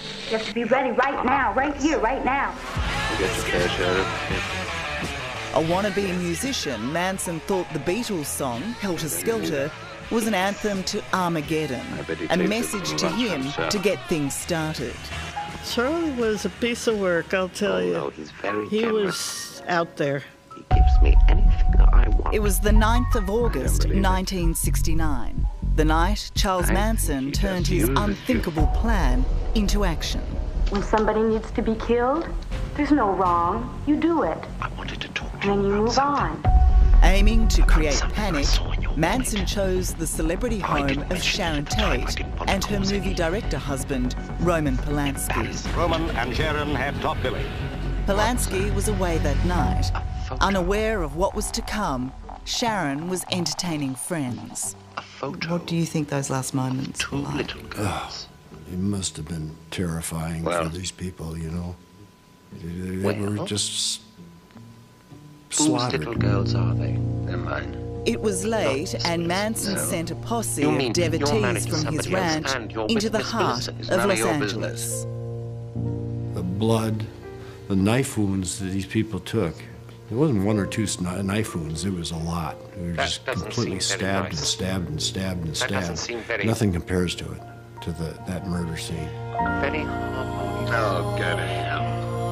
You have to be ready right now, right here, right now.
You get your fair share of
A wannabe musician, Manson thought the Beatles song, Helter Skelter, was an anthem to Armageddon, a message to him to get things started.
Charlie was a piece of work, I'll tell
Oh,
you.
no, he's very
he
generous.
was out there.
He gives me anything that I want.
It was the ninth of August, nineteen sixty-nine. The night Charles
I
Manson
think he
turned
just
his
uses
unthinkable plan into action.
When somebody needs to be killed, there's no wrong. You do it.
I wanted to talk
And
to you
then you
about
move
something.
on.
Aiming to create
something I
panic,
saw in your
Manson
movies.
chose the celebrity
I
home
didn't
of
mention
Sharon
it at the time. I
Tate
didn't want to
and her
cause
movie
any-
director husband, Roman Polanski.
Roman and Sharon had top billing.
Polanski was away that night. Unaware of what was to come, Sharon was entertaining friends.
A photo.
What do you think those last moments
Two
were like?
little girls.
It must have been terrifying
Well.
for these people, you know. They, they
Well.
were just
Whose
slaughtered.
little girls are they? They're mine.
It was late, and Manson
No.
sent a posse
You
of
mean you're married
devotees
to
from his
somebody else
ranch
and you're
into
with
the
Miss
heart
Melissa. It's
of
none of
Los
your
Angeles.
business.
The blood, the knife wounds that these people took. It wasn't one or two sni- knife wounds, it was a lot. They were
That
just
doesn't
completely
seem very
stabbed and
nice.
stabbed and stabbed and
That
stabbed.
doesn't seem very-
Nothing compares to it, to the, that murder scene.
Very harmonious. Oh, go to hell.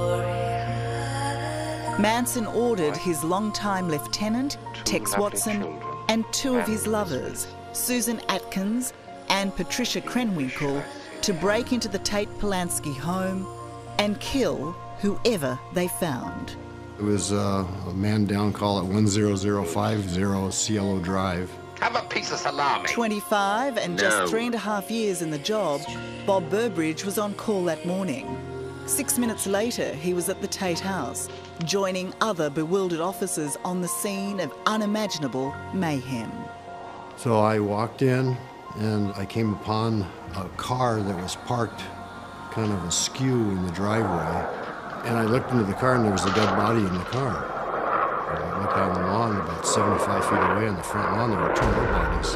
Manson ordered his longtime lieutenant, Tex
lovely
Watson,
children.
and two of his
And
lovers, Susan Atkins and Patricia Krenwinkel, to break into the Tate Polanski home and kill whoever they found.
It was uh, a man down call at one zero zero five zero Cielo Drive.
Have a piece of salami.
twenty-five and
No.
just three and a half years in the job, Bob Burbridge was on call that morning. Six minutes later, he was at the Tate house, joining other bewildered officers on the scene of unimaginable mayhem.
So I walked in and I came upon a car that was parked kind of askew in the driveway. And I looked into the car and there was a dead body in the car. And I looked down the lawn about seventy-five feet away on the front lawn, there were two more bodies.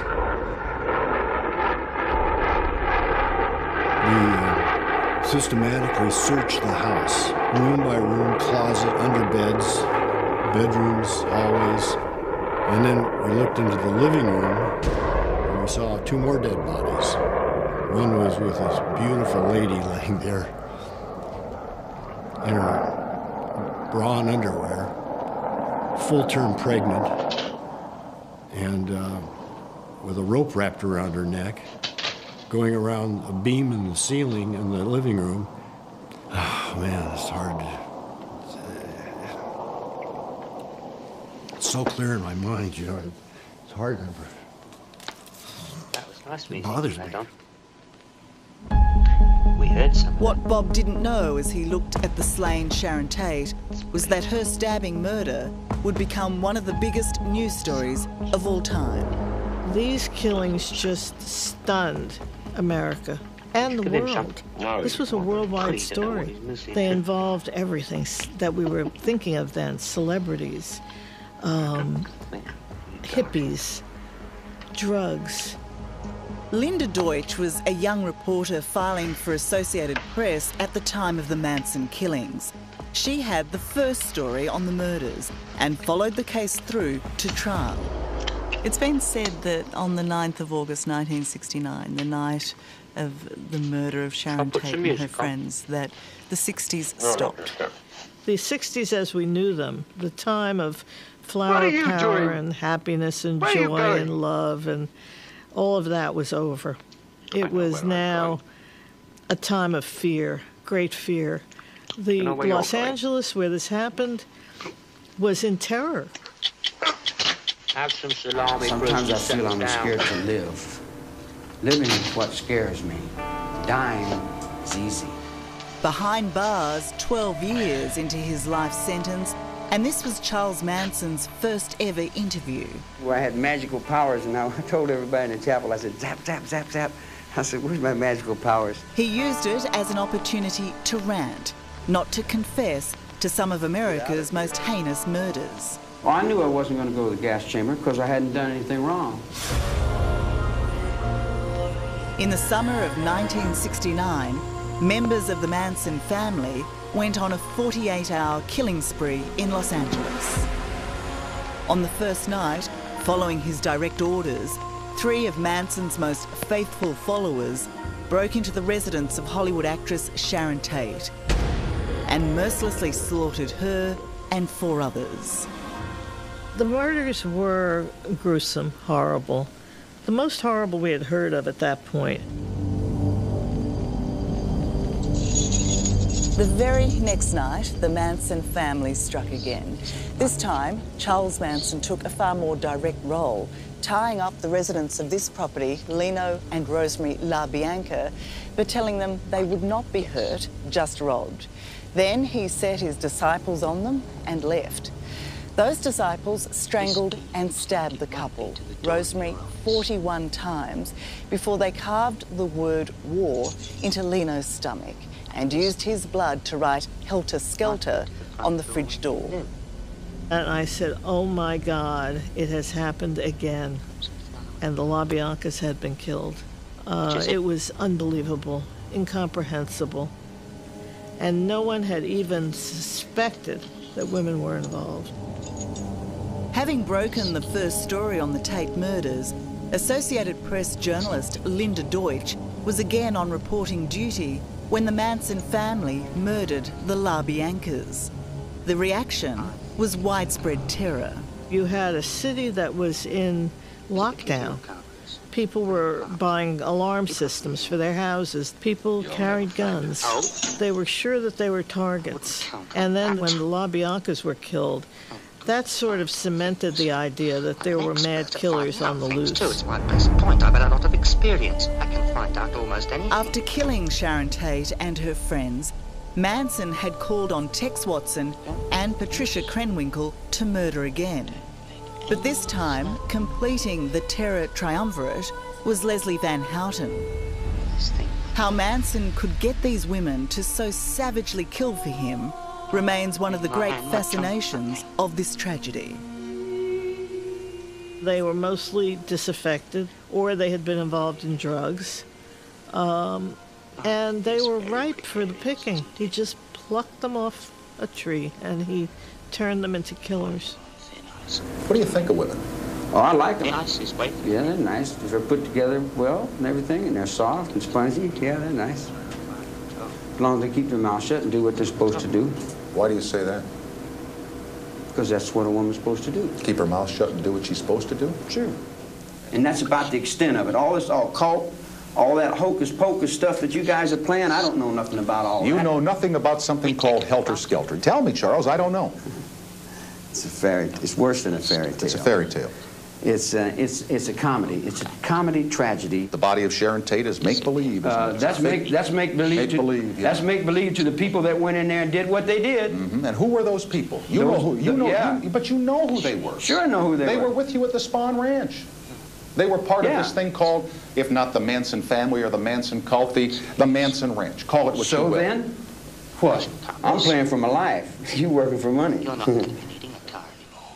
We uh, systematically searched the house, room by room, closet, under beds, bedrooms, hallways. And then we looked into the living room and we saw two more dead bodies. One was with this beautiful lady laying there in her bra and underwear, full-term pregnant, and uh, with a rope wrapped around her neck, going around a beam in the ceiling in the living room. Oh, man, it's hard to... It's so clear in my mind, you know. It's hard to...
That was nice meeting
bothers
you,
me.
Don. We heard something.
What Bob didn't know as he looked at the slain Sharon Tate was that her stabbing murder would become one of the biggest news stories of all time.
These killings just stunned America and the
Could have been
world.
shot.
This was a worldwide
Please don't know what
story.
he's missing.
They involved everything s- that we were thinking of then, celebrities, um, hippies, drugs.
Linda Deutsch was a young reporter filing for Associated Press at the time of the Manson killings. She had the first story on the murders and followed the case through to trial.
It's been said that on the ninth of August nineteen sixty-nine, the night of the murder of Sharon
put
Tate
some
and her
music on.
friends, that the sixties stopped.
The sixties as we knew them, the time of
What
flower
are you
power
doing?
and happiness and
Where are you
joy
going?
and love and all of that was over.
I
It
know
was
where I'm
now
going.
a time of fear, great fear. The
know where you're
Los
going.
Angeles where this happened was in terror.
Have some salami.
Sometimes I
Bruce,
feel
settle
I'm
down.
scared to live. Living is what scares me. Dying is easy.
Behind bars, twelve years into his life sentence, and this was Charles Manson's first ever interview.
Well, I had magical powers, and I told everybody in the chapel, I said, zap, zap, zap, zap. I said, where's my magical powers?
He used it as an opportunity to rant, not to confess to some of America's most heinous murders.
Well, I knew I wasn't going to go to the gas chamber because I hadn't done anything wrong.
In the summer of nineteen sixty-nine, members of the Manson family went on a forty-eight hour killing spree in Los Angeles. On the first night, following his direct orders, three of Manson's most faithful followers broke into the residence of Hollywood actress Sharon Tate and mercilessly slaughtered her and four others.
The murders were gruesome, horrible. The most horrible we had heard of at that point.
The very next night, the Manson family struck again. This time, Charles Manson took a far more direct role, tying up the residents of this property, Lino and Rosemary LaBianca, but telling them they would not be hurt, just robbed. Then he set his disciples on them and left. Those disciples strangled and stabbed the couple, Rosemary, forty-one times before they carved the word war into Lino's stomach and used his blood to write Helter Skelter on the fridge door.
And I said, oh my God, it has happened again. And the LaBiancas had been killed. Uh, it was unbelievable, incomprehensible. And no one had even suspected that women were involved.
Having broken the first story on the Tate murders, Associated Press journalist Linda Deutsch was again on reporting duty when the Manson family murdered the LaBiancas. The reaction was widespread terror.
You had a city that was in lockdown. People were buying alarm systems for their houses. People carried guns. They were sure that they were targets. And then when the LaBiancas were killed, that sort of cemented the idea that there were mad killers on the loose.
It's my best point. I've had a lot of experience. I can find out almost anything.
After killing Sharon Tate and her friends, Manson had called on Tex Watson and Patricia Krenwinkel to murder again. But this time, completing the terror triumvirate was Leslie Van Houten. How Manson could get these women to so savagely kill for him remains one of the great fascinations of this tragedy.
They were mostly disaffected, or they had been involved in drugs. Um, and they were ripe for the picking. He just plucked them off a tree, and he turned them into killers.
What do you think of women?
Oh, I like them. Yeah, they're nice. They're put together well and everything, and they're soft and spongy. Yeah, they're nice. As long as they keep their mouth shut and do what they're supposed to do.
Why do you say that?
Because that's what a woman's supposed to do.
Keep her mouth shut and do what she's supposed to do?
Sure. And that's about the extent of it. All this occult, all that hocus pocus stuff that you guys are playing, I don't know nothing about all
you
that.
You know nothing about something called Helter Skelter. Tell me, Charles, I don't know.
It's a fairy. It's worse than a fairy tale.
It's a fairy tale.
It's a, it's it's a comedy. It's a comedy tragedy.
The body of Sharon Tate is make believe.
Uh, that's make that's make believe.
Make
to,
believe. Yeah.
That's make believe to the people that went in there and did what they did.
Mm-hmm. And who were those people? You
those,
know who. You know.
Yeah.
You, but you know who they were.
Sure, I know who they,
they
were.
They were with you at the Spahn Ranch. They were part
yeah.
of this thing called, if not the Manson family or the Manson cult, the, the Manson Ranch. Call it what
so
you will.
So then, what? I'm playing for my life. You working for money.
You're not going to be needing a car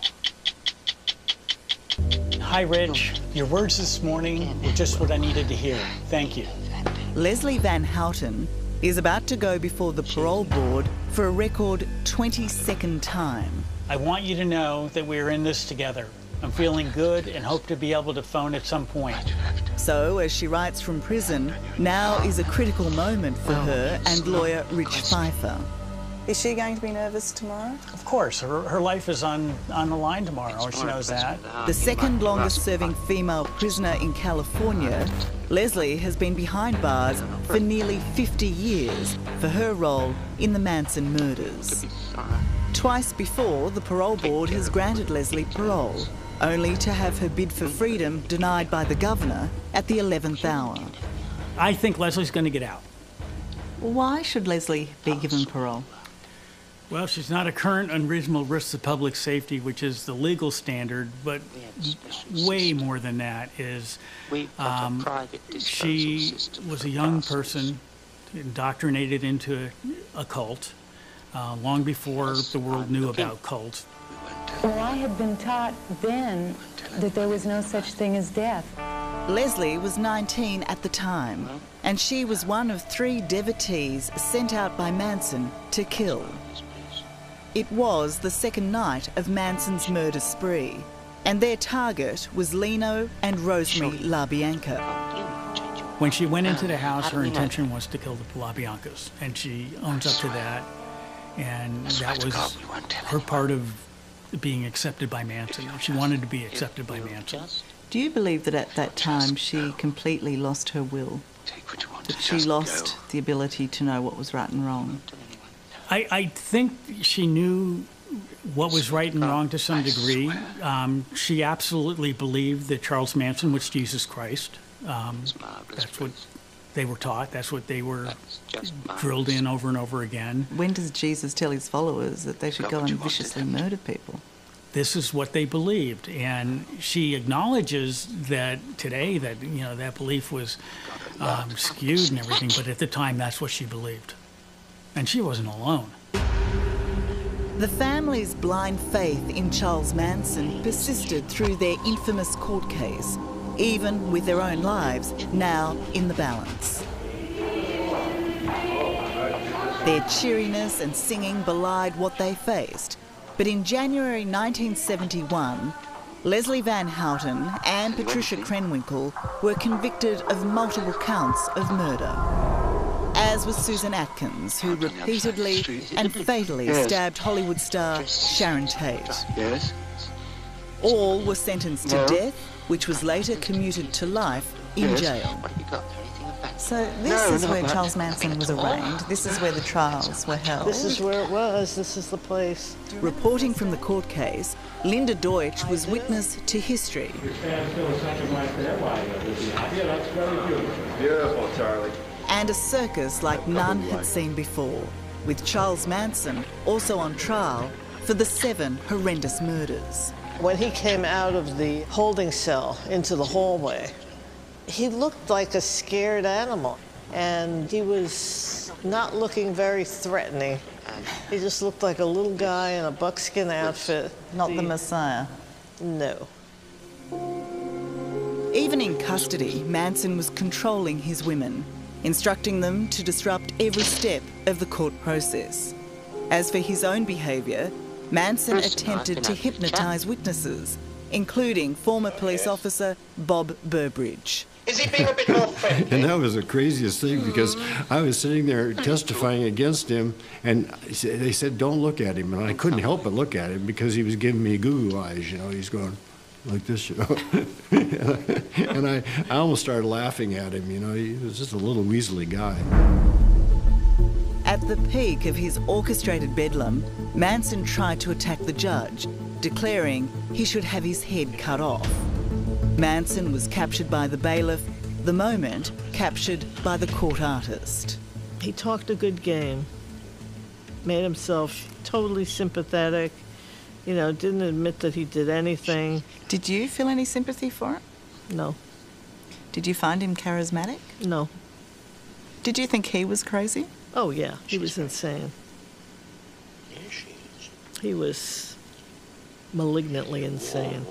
anymore.
Hi, Rich. Your words this morning were just what I needed to hear. Thank you.
Leslie Van Houten is about to go before the parole board for a record twenty-second time.
I want you to know that we're in this together. I'm feeling good and hope to be able to phone at some point.
So, as she writes from prison, now is a critical moment for her and lawyer Rich Pfeiffer.
Is she going to be nervous tomorrow?
Of course. Her, her life is on, on the line tomorrow. She knows that.
The second longest serving female prisoner in California, Leslie has been behind bars for nearly fifty years for her role in the Manson murders. Twice before, the parole board has granted Leslie parole, only to have her bid for freedom denied by the governor at the eleventh hour.
I think Leslie's going to get out.
Why should Leslie be given parole?
Well, she's not a current unreasonable risk to public safety, which is the legal standard, but way more than that is um, she was a young person indoctrinated into a cult uh, long before the world knew about cults.
Well, I had been taught then that there was no such thing as death.
Leslie was nineteen at the time, and she was one of three devotees sent out by Manson to kill. It was the second night of Manson's murder spree, and their target was Lino and Rosemary LaBianca.
When she went into the house, her intention was to kill the LaBiancas, and she owns up to that, and that was her part of being accepted by Manson. She wanted to be accepted by Manson.
Do you believe that at that time she completely lost her will? That she lost the ability to know what was right and wrong?
I, I think she knew what was right and wrong to some degree. Um, she absolutely believed that Charles Manson was Jesus Christ. Um, that's what they were taught. That's what they were drilled in over and over again.
When does Jesus tell his followers that they should go and viciously murder people?
This is what they believed, and she acknowledges that today that, you know, that belief was um, skewed and everything, but at the time that's what she believed. And she wasn't alone.
The family's blind faith in Charles Manson persisted through their infamous court case, even with their own lives now in the balance. Their cheeriness and singing belied what they faced. But in January nineteen seventy-one, Leslie Van Houten and Patricia Krenwinkel were convicted of multiple counts of murder, as was Susan Atkins, who repeatedly and fatally stabbed Hollywood star Sharon Tate.
Yes.
All were sentenced to death, which was later commuted to life in jail. So this
No,
is
not
where
that.
Charles Manson was arraigned. This is where the trials were held.
This is where it was. This is the place.
Reporting from the court case, Linda Deutsch was witness to history.
Beautiful, Charlie.
And a circus like none had seen before, with Charles Manson also on trial for the seven horrendous murders.
When he came out of the holding cell into the hallway, he looked like a scared animal, and he was not looking very threatening. He just looked like a little guy in a buckskin outfit.
Not the Messiah.
No.
Even in custody, Manson was controlling his women, instructing them to disrupt every step of the court process. As for his own behaviour, Manson attempted to hypnotise witnesses, including former police officer Bob Burbridge.
Is he being a bit more friendly?
And that was the craziest thing, because I was sitting there testifying against him, and they said, don't look at him. And I couldn't help but look at him because he was giving me goo-goo eyes, you know. He's going like this, you know. And I, I almost started laughing at him, you know. He was just a little weaselly guy.
At the peak of his orchestrated bedlam, Manson tried to attack the judge, declaring he should have his head cut off. Manson was captured by the bailiff, the moment captured by the court artist.
He talked a good game, made himself totally sympathetic, you know, didn't admit that he did anything.
Did you feel any sympathy for him?
No.
Did you find him charismatic?
No.
Did you think he was crazy?
Oh, yeah, he was insane. He was malignantly insane.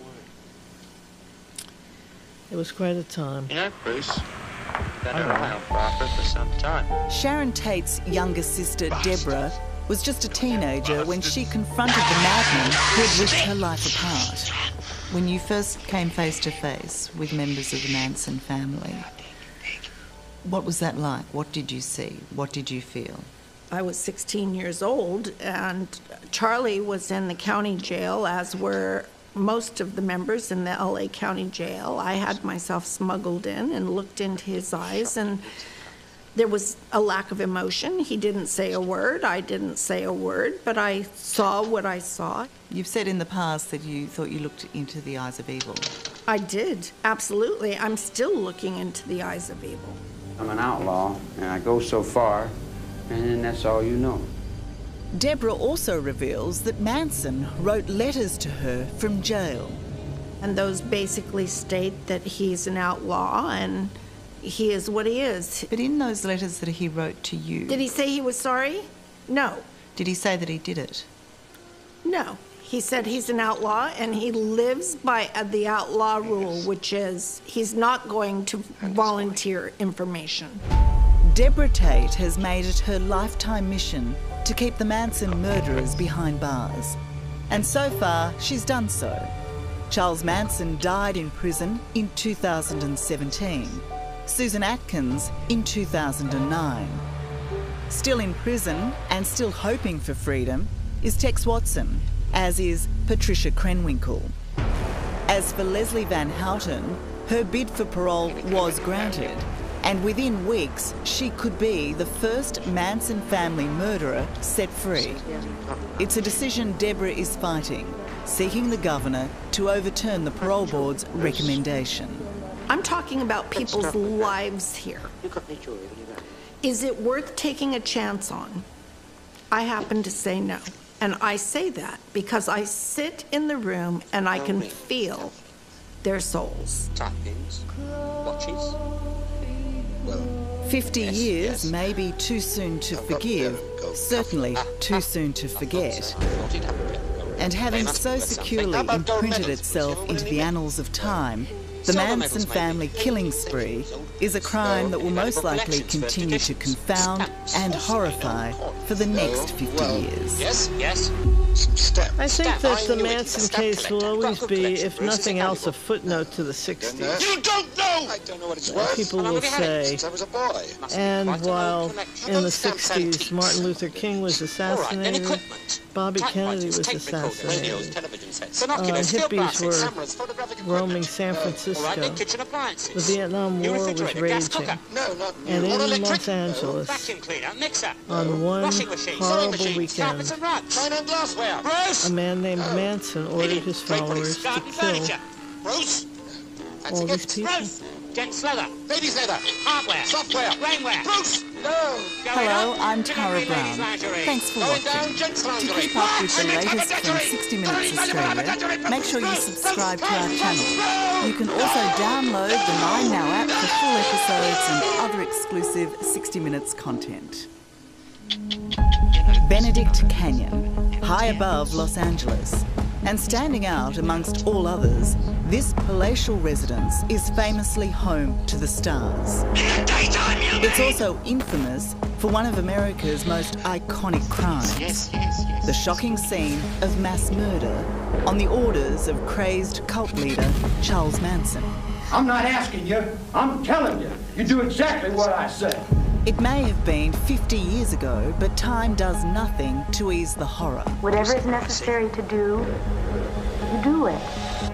It was quite a time.
You know, Bruce, been around Barbara for some time.
Sharon Tate's younger sister, Deborah, was just a teenager when she confronted the madman who had ripped her life apart. When you first came face to face with members of the Manson family, what was that like? What did you see? What did you feel?
I was sixteen years old, and Charlie was in the county jail, as were most of the members in the L A County Jail. I had myself smuggled in and looked into his eyes, and there was a lack of emotion. He didn't say a word. I didn't say a word, but I saw what I saw.
You've said in the past that you thought you looked into the eyes of evil.
I did, absolutely. I'm still looking into the eyes of evil.
I'm an outlaw, and I go so far, and then that's all you know.
Deborah also reveals that Manson wrote letters to her from jail.
And those basically state that he's an outlaw and he is what he is.
But in those letters that he wrote to you...
Did he say he was sorry? No.
Did he say that he did it?
No. He said he's an outlaw, and he lives by the outlaw rule, which is he's not going to volunteer information.
Deborah Tate has made it her lifetime mission to keep the Manson murderers behind bars. And so far, she's done so. Charles Manson died in prison in two thousand seventeen. Susan Atkins in two thousand nine. Still in prison and still hoping for freedom is Tex Watson, as is Patricia Krenwinkel. As for Leslie Van Houten, her bid for parole was granted, and within weeks she could be the first Manson family murderer set free. It's a decision Deborah is fighting, seeking the governor to overturn the parole board's recommendation.
I'm talking about people's lives here. Is it worth taking a chance on? I happen to say no. And I say that because I sit in the room and I can feel their souls.
Watches.
Fifty years may be too soon to forgive, certainly too soon to forget. And having so securely imprinted itself into the annals of time, the Manson family killing spree is a crime that will most likely continue to confound and horrify for the next fifty years.
Yes, yes.
I think that the Manson case will always be, if nothing else, a footnote to the sixties.
You don't know! I don't know what it's worth.
People will say.
I was a boy.
And while in the sixties Martin Luther King was assassinated, Bobby Kennedy was assassinated, uh, hippies were roaming San Francisco, the Vietnam War was raging, and in Los Angeles, on one horrible weekend, a man named Manson ordered his followers to kill all these people.
Gents leather, ladies leather, hardware, software, rainwear. Bruce! No!
Hello, I'm Tara Brown. Thanks for watching. To keep up with the latest from sixty minutes Australia, make sure you subscribe to our channel. You can also download the Nine Now app for full episodes and other exclusive sixty minutes content. Benedict Canyon, high above Los Angeles, and standing out amongst all others, this palatial residence is famously home to the stars. It's also infamous for one of America's most iconic crimes, the shocking scene of mass murder on the orders of crazed cult leader Charles Manson.
I'm not asking you, I'm telling you. You do exactly what I say.
It may have been fifty years ago, but time does nothing to ease the horror.
Whatever is necessary to do, you do it.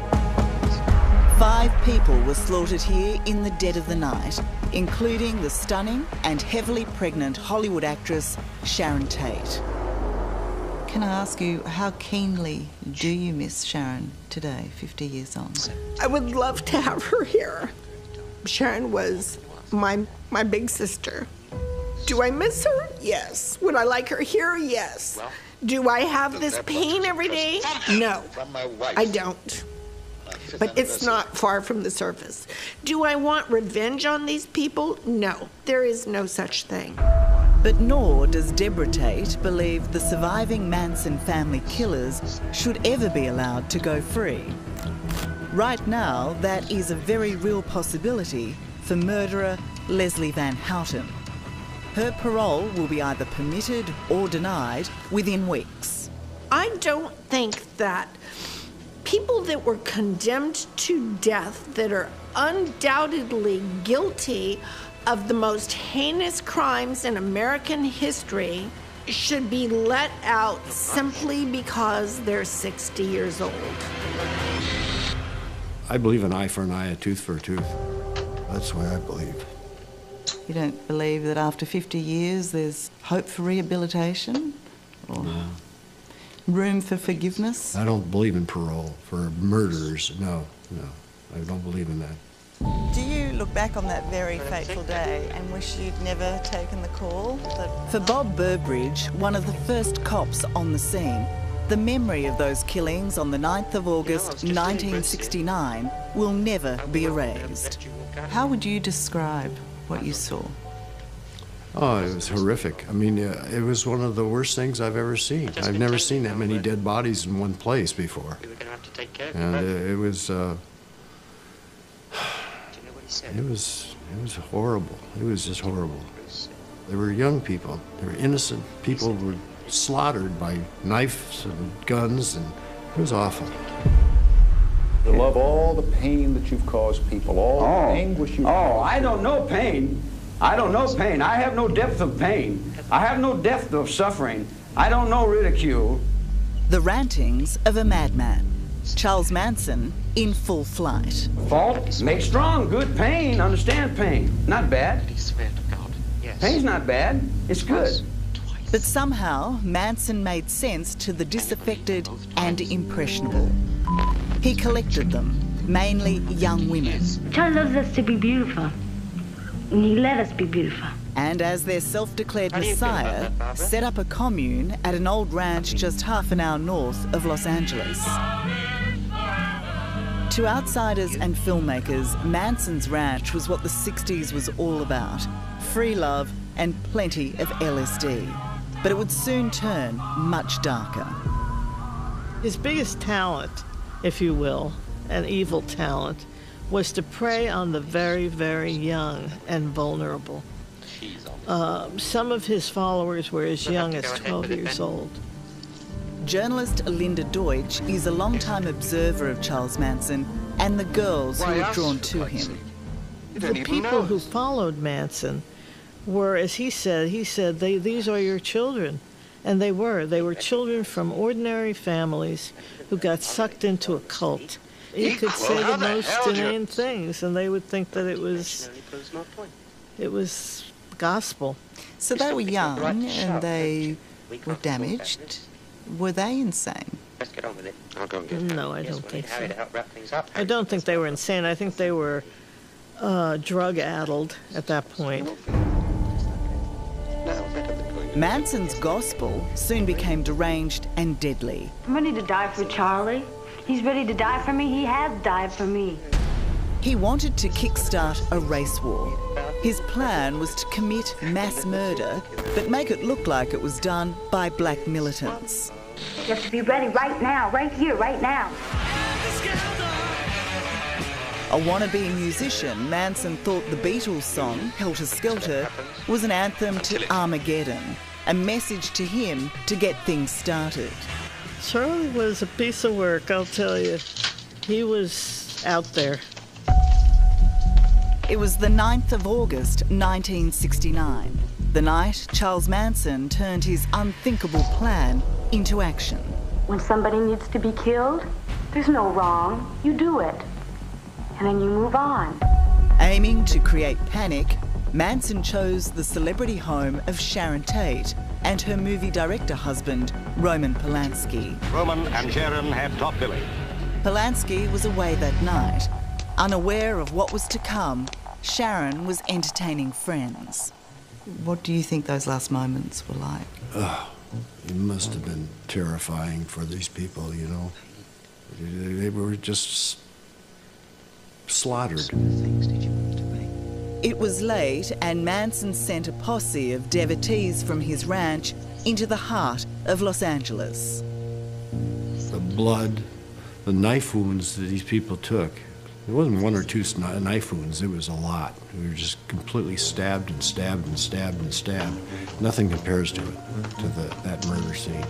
Five people were slaughtered here in the dead of the night, including the stunning and heavily pregnant Hollywood actress Sharon Tate. Can I ask you, how keenly do you miss Sharon today, fifty years on?
I would love to have her here. Sharon was my, my big sister. Do I miss her? Yes. Would I like her here? Yes. Do I have this pain every day? No, I don't. But it's not far from the surface. Do I want revenge on these people? No, there is no such thing.
But nor does Deborah Tate believe the surviving Manson family killers should ever be allowed to go free. Right now, that is a very real possibility for murderer Leslie Van Houten. Her parole will be either permitted or denied within weeks.
I don't think that people that were condemned to death, that are undoubtedly guilty of the most heinous crimes in American history, should be let out simply because they're sixty years old.
I believe an eye for an eye, a tooth for a tooth. That's the way I believe.
You don't believe that after fifty years there's hope for rehabilitation? Or
no.
Room for forgiveness?
I don't believe in parole for murderers. No, no. I don't believe in that.
Do you look back on that very fateful day and wish you'd never taken the call? For Bob Burbridge, one of the first cops on the scene, the memory of those killings on the ninth of August nineteen sixty-nine will never be erased. How would you describe what you saw?
Oh, it was horrific. I mean, uh, it was one of the worst things I've ever seen. I've never seen that many dead bodies in one place before. And uh, it was, uh, it was, it was horrible. It was just horrible. They were young people. They were innocent people who were slaughtered by knives and guns, and it was awful.
To love all the pain that you've caused people, all
Oh.
the anguish you've
Oh,
caused.
I don't know pain. I don't know pain. I have no depth of pain. I have no depth of suffering. I don't know ridicule.
The rantings of a madman. Charles Manson in full flight.
Fault makes strong. Good pain. Understand pain. Not bad. Pain's not bad. It's good.
But somehow, Manson made sense to the disaffected and impressionable. He collected them, mainly young women.
Charles loves us to be beautiful, and he let us be beautiful.
And as their self-declared messiah, set up a commune at an old ranch just half an hour north of Los Angeles. To outsiders and filmmakers, Manson's ranch was what the sixties was all about. Free love and plenty of L S D. But it would soon turn much darker.
His biggest talent, if you will, an evil talent, was to prey on the very, very young and vulnerable. Uh, some of his followers were as young as twelve years old.
Journalist Linda Deutsch is a long-time observer of Charles Manson and the girls who were drawn to him.
The people who followed Manson were, as he said, he said, they, these are your children. And they were. They were children from ordinary families who got sucked into a cult. He could say the most inane things, and they would think that it was, it was gospel.
So they were young and they were damaged. Were they insane?
Let's get on with it. I'll go and get
No, I don't think so. I don't think they were insane. I think they were uh, drug-addled at that point.
Manson's gospel soon became deranged and deadly.
I'm ready to die for Charlie. He's ready to die for me. He has died for me.
He wanted to kickstart a race war. His plan was to commit mass murder, but make it look like it was done by black militants.
You have to be ready right now, right here, right now.
A wannabe musician, Manson thought the Beatles song, Helter Skelter, was an anthem to Armageddon, a message to him to get things started.
Charlie was a piece of work, I'll tell you. He was out there.
It was the ninth of August, nineteen sixty-nine. The night Charles Manson turned his unthinkable plan into action.
When somebody needs to be killed, there's no wrong. You do it. And then you move on.
Aiming to create panic, Manson chose the celebrity home of Sharon Tate and her movie director husband, Roman Polanski.
Roman and Sharon had top billing.
Polanski was away that night. Unaware of what was to come, Sharon was entertaining friends. What do you think those last moments were like?
Oh, it must have been terrifying for these people, you know. They were just slaughtered.
It was late, and Manson sent a posse of devotees from his ranch into the heart of Los Angeles.
The blood, the knife wounds that these people took. It wasn't one or two knife wounds, it was a lot. We were just completely stabbed and stabbed and stabbed and stabbed. Nothing compares to it, to the, that murder scene.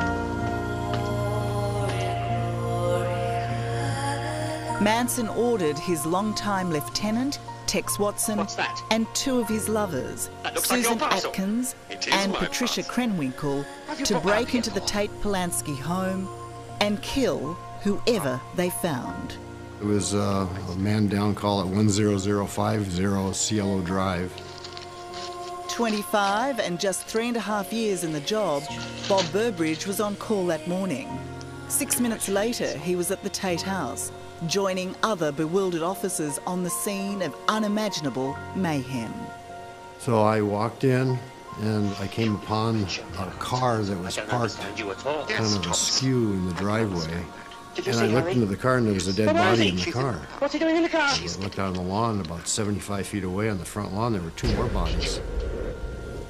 Manson ordered his longtime lieutenant, Tex Watson, and two of his lovers, Susan
like
Atkins and Patricia Krenwinkel, to break into the Tate Polanski home and kill whoever they found.
It was uh, a man down call at one zero zero five zero Cielo Drive.
twenty-five and just three and a half years in the job, Bob Burbridge was on call that morning. Six minutes later, he was at the Tate house, joining other bewildered officers on the scene of unimaginable mayhem.
So I walked in and I came upon a car that was parked kind of askew in the driveway. And I looked into the car and there was a dead body in the car.
What's he doing in the car?
I looked out on the lawn, about seventy-five feet away on the front lawn, there were two more bodies.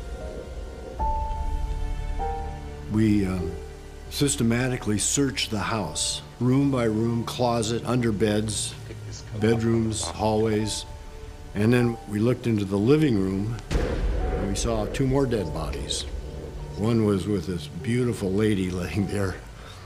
We um, systematically searched the house, room by room, closet, under beds, bedrooms, hallways, and then we looked into the living room and we saw two more dead bodies. One was with this beautiful lady laying there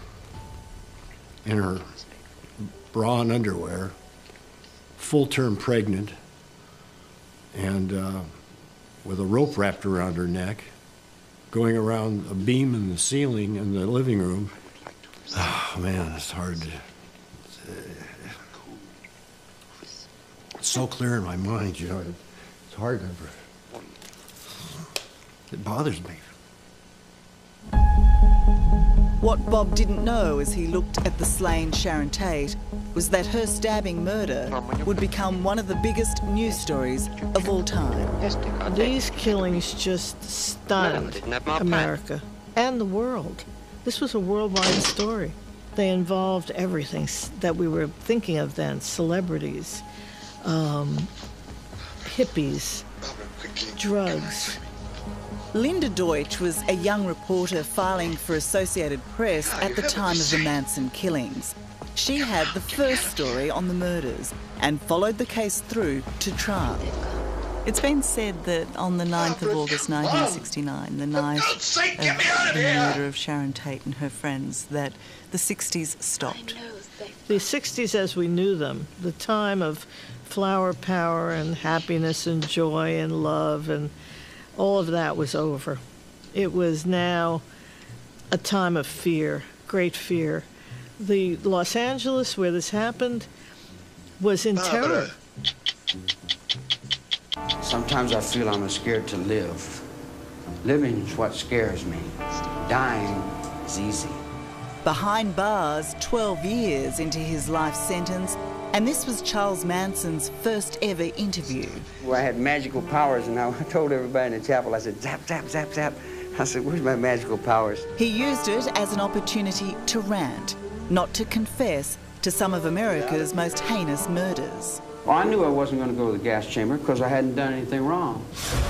in her bra and underwear, full-term pregnant, and uh, with a rope wrapped around her neck, going around a beam in the ceiling in the living room. Oh, man, it's hard to... It's so clear in my mind, you know. It's hard to... It bothers me.
What Bob didn't know as he looked at the slain Sharon Tate was that her stabbing murder would become one of the biggest news stories of all time.
These killings just stunned America and the world. This was a worldwide story. They involved everything that we were thinking of then: celebrities, um, hippies, drugs.
Linda Deutsch was a young reporter filing for Associated Press at the time of the Manson killings. She had the first story on the murders and followed the case through to trial.
It's been said that on the ninth of August nineteen sixty-nine, the night of the murder of Sharon Tate and her friends, that the sixties stopped.
The sixties as we knew them, the time of flower power and happiness and joy and love, and all of that was over. It was now a time of fear, great fear. The Los Angeles where this happened was in terror.
Sometimes I feel I'm scared to live. Living is what scares me. Dying is easy.
Behind bars, twelve years into his life sentence, and this was Charles Manson's first ever interview.
Well, I had magical powers, and I told everybody in the chapel, I said, zap, zap, zap, zap. I said, where's my magical powers?
He used it as an opportunity to rant, not to confess to some of America's most heinous murders.
Well, I knew I wasn't going to go to the gas chamber because I hadn't done anything wrong.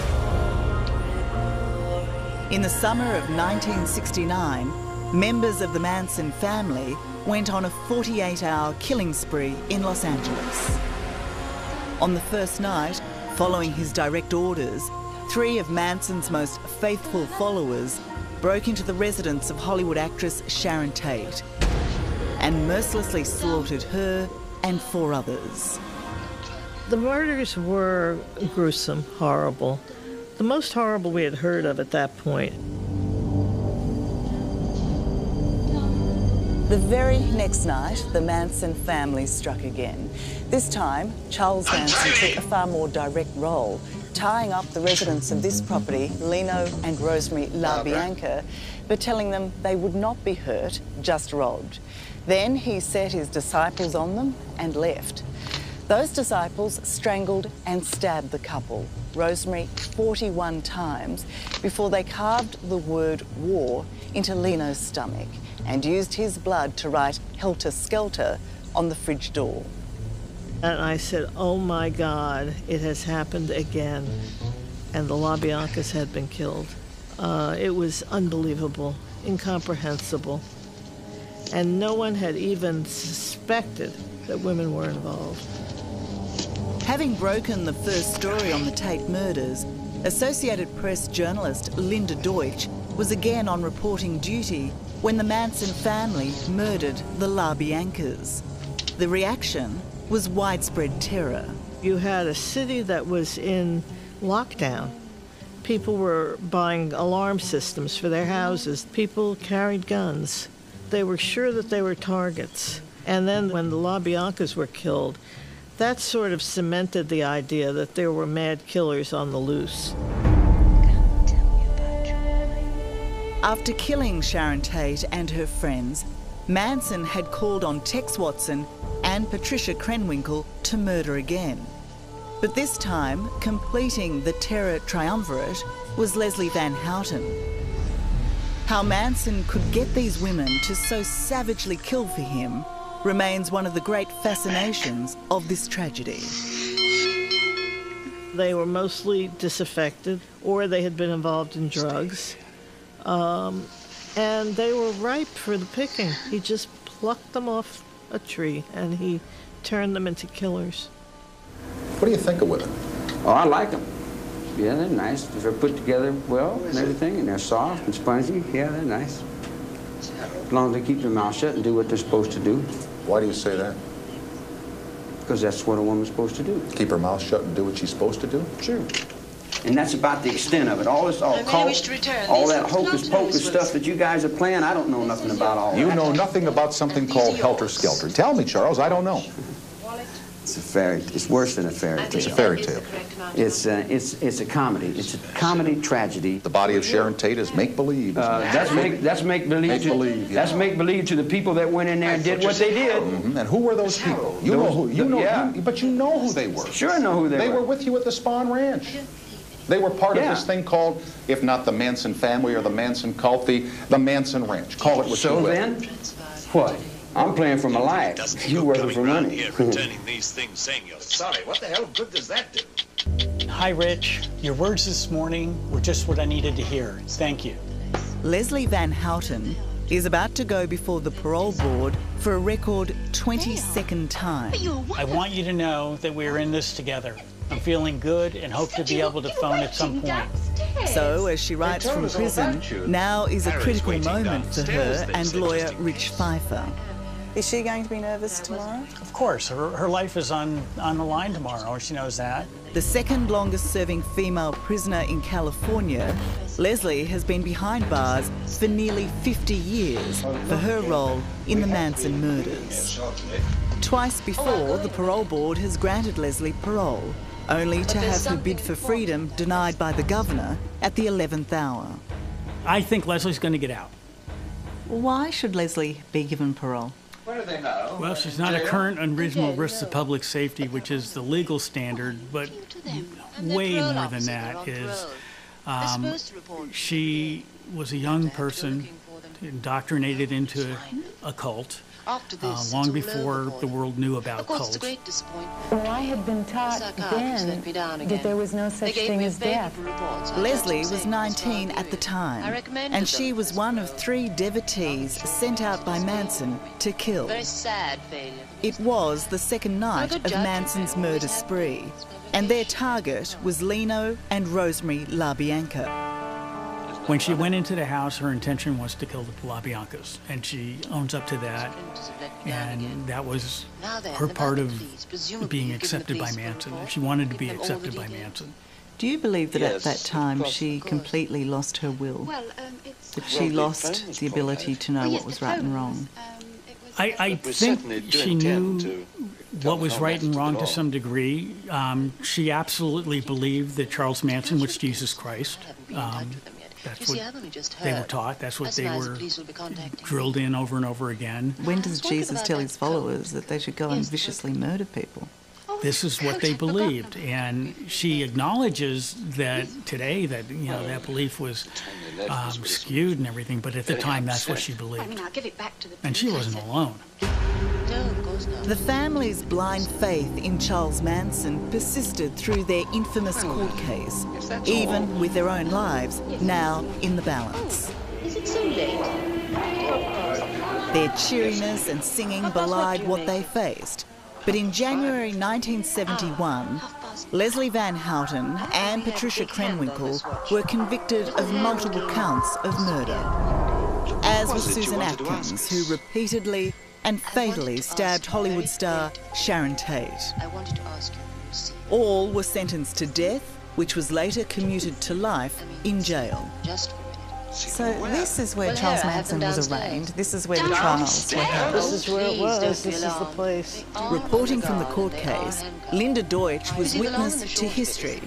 In the summer of nineteen sixty-nine, members of the Manson family went on a forty-eight hour killing spree in Los Angeles. On the first night, following his direct orders, three of Manson's most faithful followers broke into the residence of Hollywood actress Sharon Tate and mercilessly slaughtered her and four others.
The murders were gruesome, horrible, the most horrible we had heard of at that point.
The very next night, the Manson family struck again. This time, Charles Manson took a far more direct role, tying up the residents of this property, Lino and Rosemary LaBianca, but telling them they would not be hurt, just robbed. Then he set his disciples on them and left. Those disciples strangled and stabbed the couple, Rosemary, forty-one times before they carved the word war into Lino's stomach and used his blood to write Helter Skelter on the fridge door.
And I said, oh my God, it has happened again. And the LaBiancas had been killed. Uh, it was unbelievable, incomprehensible. And no one had even suspected that women were involved.
Having broken the first story on the Tate murders, Associated Press journalist Linda Deutsch was again on reporting duty when the Manson family murdered the LaBiancas. The reaction was widespread terror.
You had a city that was in lockdown. People were buying alarm systems for their houses. People carried guns. They were sure that they were targets. And then when the LaBiancas were killed, that sort of cemented the idea that there were mad killers on the loose.
After killing Sharon Tate and her friends, Manson had called on Tex Watson and Patricia Krenwinkel to murder again. But this time, completing the terror triumvirate was Leslie Van Houten. How Manson could get these women to so savagely kill for him remains one of the great fascinations of this tragedy.
They were mostly disaffected, or they had been involved in drugs. Um, And they were ripe for the picking. He just plucked them off a tree, and he turned them into killers.
What do you think of women?
Oh, I like them. Yeah, they're nice. They're put together well and everything, and they're soft and spongy. Yeah, they're nice. As long as they keep their mouth shut and do what they're supposed to do.
Why do you say that?
Because that's what a woman's supposed to do.
Keep her mouth shut and do what she's supposed to do?
Sure. And that's about the extent of it. All this all cult, all that hocus pocus stuff that you guys are playing, I don't know nothing about all that.
You know nothing about something called helter-skelter. Tell me, Charles, I don't know.
It's a fairy. It's worse than a fairy tale.
It's a fairy tale.
It's a, it's it's a comedy. It's a comedy tragedy.
The body of Sharon Tate is make believe.
Uh, that's make that's make believe.
Make
to,
believe.
That's
Yeah.
make believe to the people that went in there and did what they did.
Mm-hmm. And who were those people? You
Those,
know who. You know.
yeah.
You, but you know who they were.
Sure, I know who they,
they
were.
They were with you at the Spawn Ranch. They were part
yeah.
of this thing called, if not the Manson family or the Manson cult, the, the Manson Ranch. Call it what
so
you will.
then, what? I'm playing for my life. You working for money.
Here, returning these things, saying you're sorry. What the hell of good does that do?
Hi, Rich. Your words this morning were just what I needed to hear. Thank you.
Leslie Van Houten is about to go before the parole board for a record twenty-second time.
I want you to know that we're in this together. I'm feeling good and hope to be able to phone at some point.
So, as she writes from prison, now is a critical moment for her and lawyer Rich Pfeiffer. Is she going to be nervous tomorrow?
Of course. Her, her life is on, on the line tomorrow. She knows that.
The second longest serving female prisoner in California, Leslie has been behind bars for nearly fifty years for her role in the Manson murders. Twice before, the parole board has granted Leslie parole, only to have her bid for freedom denied by the governor at the eleventh hour.
I think Leslie's going to get out.
Why should Leslie be given parole?
Well, she's not a current unreasonable risk to public safety, which is the legal standard, but way more than that is um, she was a young person indoctrinated into a cult. Uh, long before the world knew about cults.
Well, I had been taught then that there was no such thing as death.
Leslie was nineteen at the time, and she was one of three devotees sent out by Manson to kill. It was the second night of Manson's murder spree, and their target was Lino and Rosemary LaBianca.
When she went into the house, her intention was to kill the LaBiancas, and she owns up to that, and that was her part of being accepted by Manson. She wanted to be accepted by Manson.
Do you believe that at that time she completely lost her will? That she lost the ability to know what was right and wrong?
I, I think she knew what was right and wrong to some degree. Um, she absolutely believed that Charles Manson was Jesus Christ. Um, That's what they were taught. That's what they were drilled in over and over again.
When does Jesus tell his followers that they should go and viciously murder people?
This is what they believed, and she acknowledges that today that you know that belief was um, skewed and everything. But at the time, that's what she believed, and she wasn't alone.
The family's blind faith in Charles Manson persisted through their infamous court case, even with their own lives now in the balance.
Is it so late?
Their cheeriness and singing belied what they faced. But in January nineteen seventy-one, Leslie Van Houten and Patricia Krenwinkel were convicted of multiple counts of murder, as was Susan Atkins, who repeatedly and fatally stabbed Hollywood star Sharon Tate. All were sentenced to death, which was later commuted to life in jail. So this is where Charles Manson was arraigned. This is where the trials were held.
This is where it was. This is the place.
Reporting from the court case, Linda Deutsch was witness to history.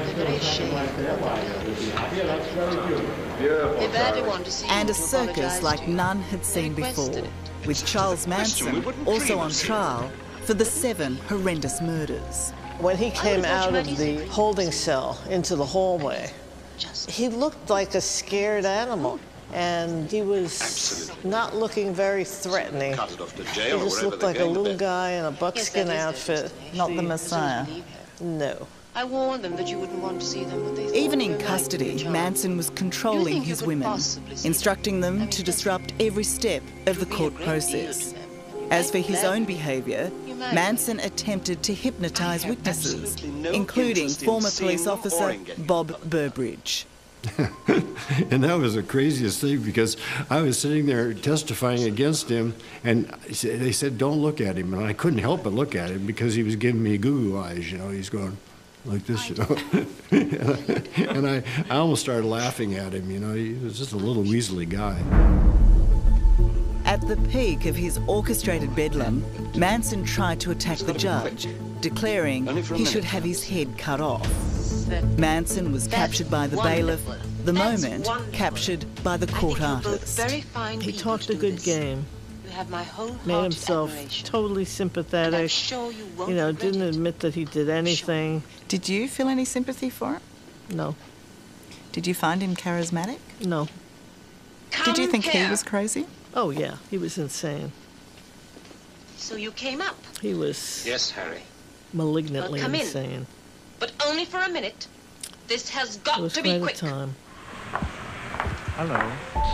And a circus like none had seen before, with Charles Manson also on trial for the seven horrendous murders.
When he came out of the holding cell into the hallway, he looked like a scared animal, and he was Absolutely. not looking very threatening. He just looked like a little guy in a buckskin outfit.
Not the Messiah.
No.
I warned them that you wouldn't want to see them, but they
Even in custody, Manson was controlling his women, instructing them to disrupt every step of the court process. As for his own behaviour, Manson attempted to hypnotise witnesses, including former police officer Bob Burbridge.
And that was the craziest thing, because I was sitting there testifying against him, and they said, don't look at him. And I couldn't help but look at him because he was giving me goo-goo eyes, you know. He's going like this, you know. And I, I almost started laughing at him, you know. He was just a little weaselly guy.
At the peak of his orchestrated bedlam, Manson tried to attack the judge, declaring he should have his head cut off. Manson was captured by the bailiff, the moment captured by the court artist.
He talked a good game, made himself totally sympathetic, you know, didn't admit that he did anything.
Did you feel any sympathy for him?
No.
Did you find him charismatic?
No.
Did you think he was crazy?
Oh, yeah, he was insane.
So you came up?
He was...
Yes, Harry.
Malignantly
well, come
insane.
In. But only for a minute. This has got
it was
to be
quite
quick.
A time.
Hello.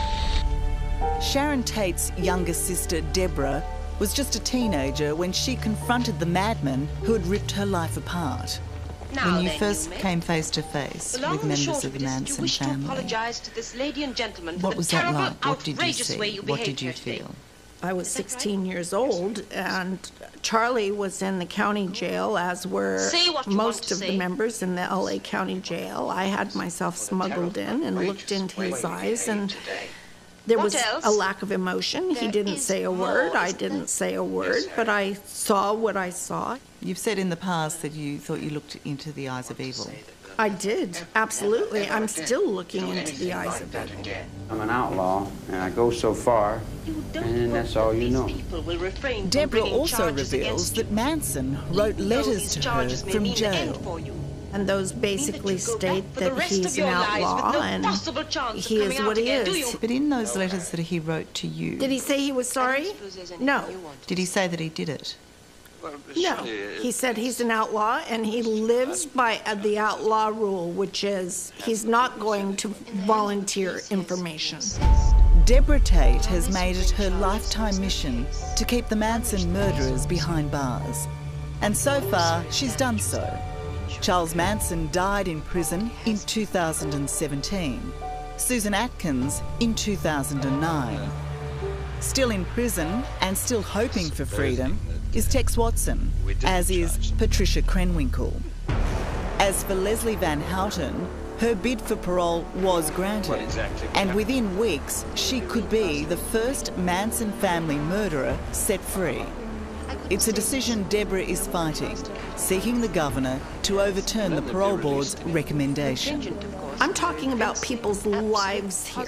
Sharon Tate's younger sister, Deborah, was just a teenager when she confronted the madman who had ripped her life apart.
Now
when you
then,
first
you
came face to face with members of the Manson family,
to this lady and gentleman
what
for
was
the
that
terrible,
like? What did you see?
You
what did you
today.
feel?
I was sixteen years old, and Charlie was in the county jail, as were most of
say.
the members in the L A County Jail. I had myself smuggled in and looked into his eyes, and there was a lack of emotion. He didn't say a word. I didn't say a word, but I saw what I saw.
You've said in the past that you thought you looked into the eyes of evil.
I did, absolutely. I'm still looking into the eyes of evil.
I'm an outlaw, and I go so far, and then that's all you know.
Deborah also reveals that Manson wrote letters to her from jail.
And those basically state that he's an outlaw and he is what he is.
But in those letters that he wrote to you...
Did he say he was sorry? No.
Did he say that he did it?
No. He said he's an outlaw and he lives by the outlaw rule, which is he's not going to volunteer information.
Deborah Tate has made it her lifetime mission to keep the Manson murderers behind bars. And so far, she's done so. Charles Manson died in prison in two thousand seventeen. Susan Atkins in two thousand nine. Still in prison and still hoping for freedom is Tex Watson, as is Patricia Krenwinkel. As for Leslie Van Houten, her bid for parole was granted, and within weeks she could be the first Manson family murderer set free. It's a decision Deborah is fighting, seeking the governor to overturn the parole board's recommendation.
I'm talking about people's lives here.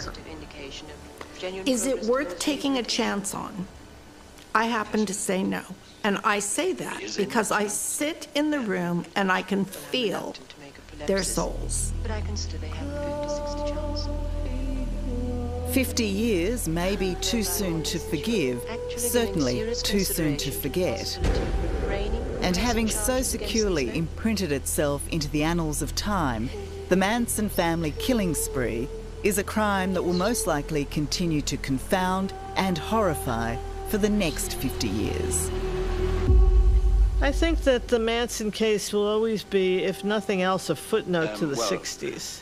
Is it worth taking a chance on? I happen to say no. And I say that because I sit in the room and I can feel their souls.
But I consider they have a fifty sixty chance.
Fifty years may be too soon to forgive, certainly too soon to forget. And having so securely imprinted itself into the annals of time, the Manson family killing spree is a crime that will most likely continue to confound and horrify for the next fifty years.
I think that the Manson case will always be, if nothing else, a footnote um, to the well, sixties.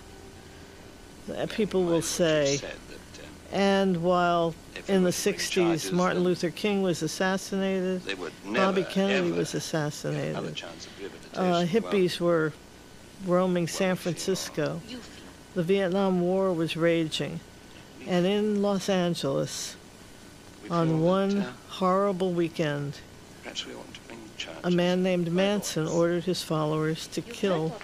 People will say, and while in the sixties Martin Luther King was assassinated, Bobby Kennedy was assassinated, uh, hippies were roaming San Francisco, the Vietnam War was raging, and in Los Angeles, on one horrible weekend, a man named Manson ordered his followers to kill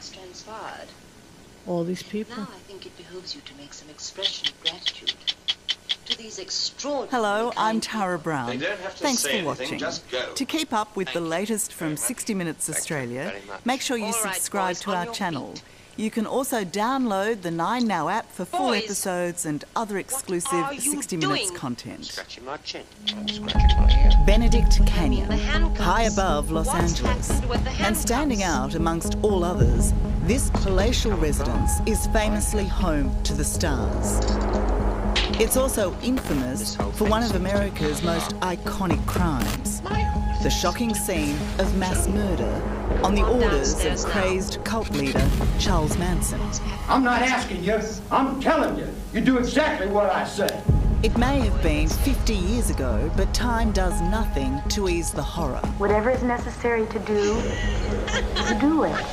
all these people.
Now I think it behooves you to make some expression of gratitude to these extraordinary.
Hello, I'm Tara Brown. Thanks for
watching.
To keep up with the latest from sixty minutes Australia, make sure you subscribe to our channel. You can also download the Nine Now app for full
Boys,
episodes and other exclusive sixty minutes content.
Scratching my chin. I'm scratching my ear.
Benedict Canyon, high above Los Angeles, and standing out amongst all others, this palatial residence is famously home to the stars. It's also infamous for one of America's most iconic crimes, the shocking scene of mass murder on the orders of crazed cult leader Charles Manson.
I'm not asking you, I'm telling you. You do exactly what I say.
It may have been fifty years ago, but time does nothing to ease the horror.
Whatever is necessary to do, do it.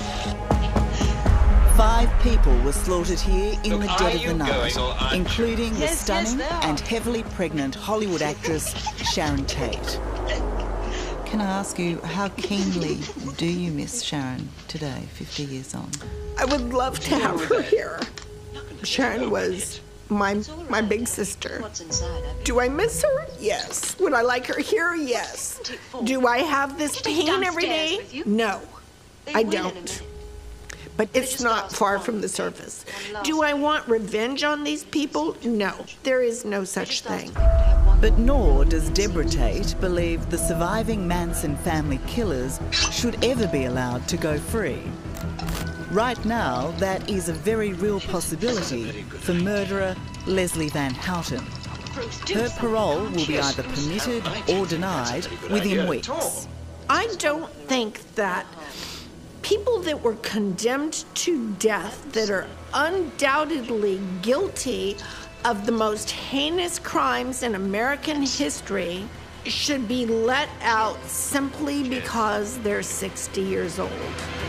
Five people were slaughtered here in the dead of the night, including the stunning and heavily pregnant Hollywood actress Sharon Tate. Can I ask you, how keenly do you miss Sharon today, fifty years on?
I would love to have her here. Sharon was my my big sister. Do I miss her? Yes. Would I like her here? Yes. Do I have this pain every day? No, I don't. But it's not far from the surface. Do I want revenge on these people? No, there is no such thing.
But nor does Deborah Tate believe the surviving Manson family killers should ever be allowed to go free. Right now, that is a very real possibility for murderer Leslie Van Houten. Her parole will be either permitted or denied within weeks.
I don't think that people that were condemned to death, that are undoubtedly guilty of the most heinous crimes in American history, should be let out simply because they're sixty years old.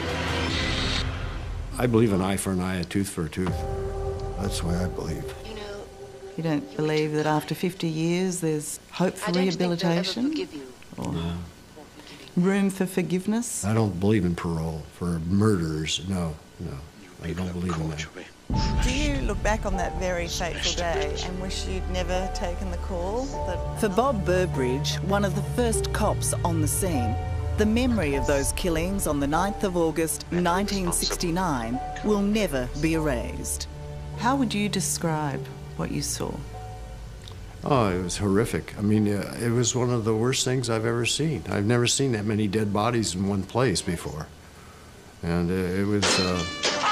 I believe an eye for an eye, a tooth for a tooth. That's the way I believe.
You don't believe that after fifty years there's hope for rehabilitation? Or room for forgiveness?
I don't believe in parole for murderers. No, no. I don't believe in that.
Do you look back on that very fateful day and wish you'd never taken the call? That... For Bob Burbridge, one of the first cops on the scene, the memory of those killings on the ninth of August nineteen sixty-nine will never be erased. How would you describe what you saw?
Oh, it was horrific. I mean, uh, it was one of the worst things I've ever seen. I've never seen that many dead bodies in one place before. And uh, it was, uh,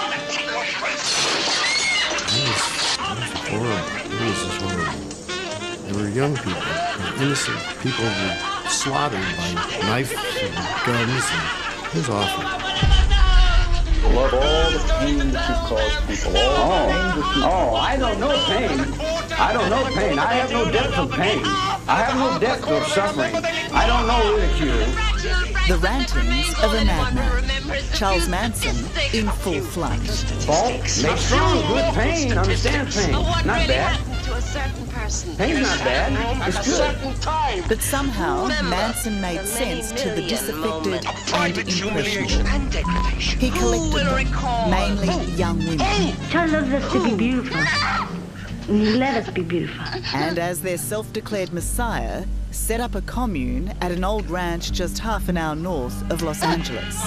it was, it was horrible. It was just horrible. They were young people, and innocent people were slaughtered by knives and guns, and it was awful.
I love all the pain that you've caused people. All
Oh,
the pain that you've
oh, I don't know pain. I don't know pain. I have no depth of pain. I have no depth of suffering. I don't know ridicule.
The rantings of a madman. Charles Manson in full flight.
Fault makes strong. Good pain. Understand pain. Not bad. Pain's not bad. It's good.
But somehow, Manson made sense to the disaffected and impressionable. He collected them, mainly young women.
Charles loves us to be beautiful. And he let us be beautiful.
And as their self-declared messiah, set up a commune at an old ranch just half an hour north of Los Angeles.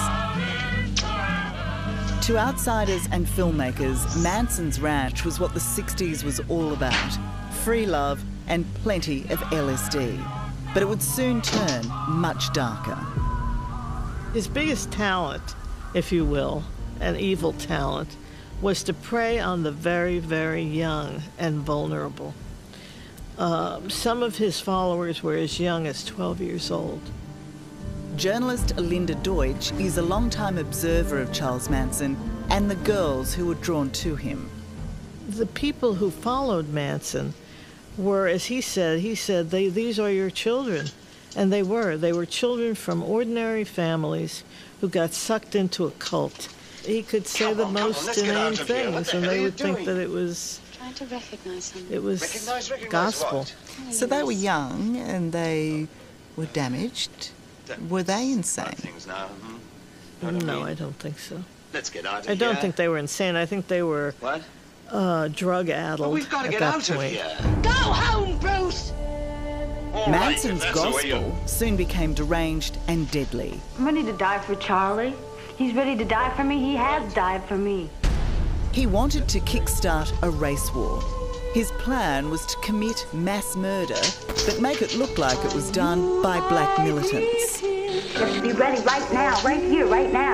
To outsiders and filmmakers, Manson's ranch was what the sixties was all about. Free love and plenty of L S D. But it would soon turn much darker.
His biggest talent, if you will, an evil talent, was to prey on the very, very young and vulnerable. Uh, some of his followers were as young as twelve years old.
Journalist Linda Deutsch is a longtime observer of Charles Manson and the girls who were drawn to him.
The people who followed Manson were, as he said, he said, they, these are your children. And they were. They were children from ordinary families who got sucked into a cult. He could say the most inane things, and they would think that it was
Trying to recognize him.
it was
Recognize- recognize
gospel.
what?
So they were young and they were damaged. Were they insane?
Things now. Hmm?
No, I don't think so.
Let's get out of
I don't
here.
think they were insane. I think they were
What?
uh, drug-addled
Well, we've got to
at
get
that
out of
point.
here.
Go home, Bruce!
All right,
Manson's
if that's the way you-
gospel soon became deranged and deadly.
I'm ready to die for Charlie. He's ready to die for me. He has died for me.
He wanted to kickstart a race war. His plan was to commit mass murder, but make it look like it was done by black militants.
You have to be ready right now, right here, right now.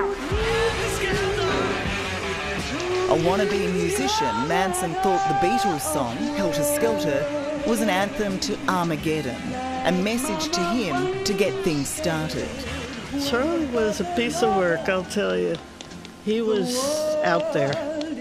A wannabe musician, Manson thought the Beatles song, Helter Skelter, was an anthem to Armageddon, a message to him to get things started.
Charlie was a piece of work, I'll tell you. He was out there.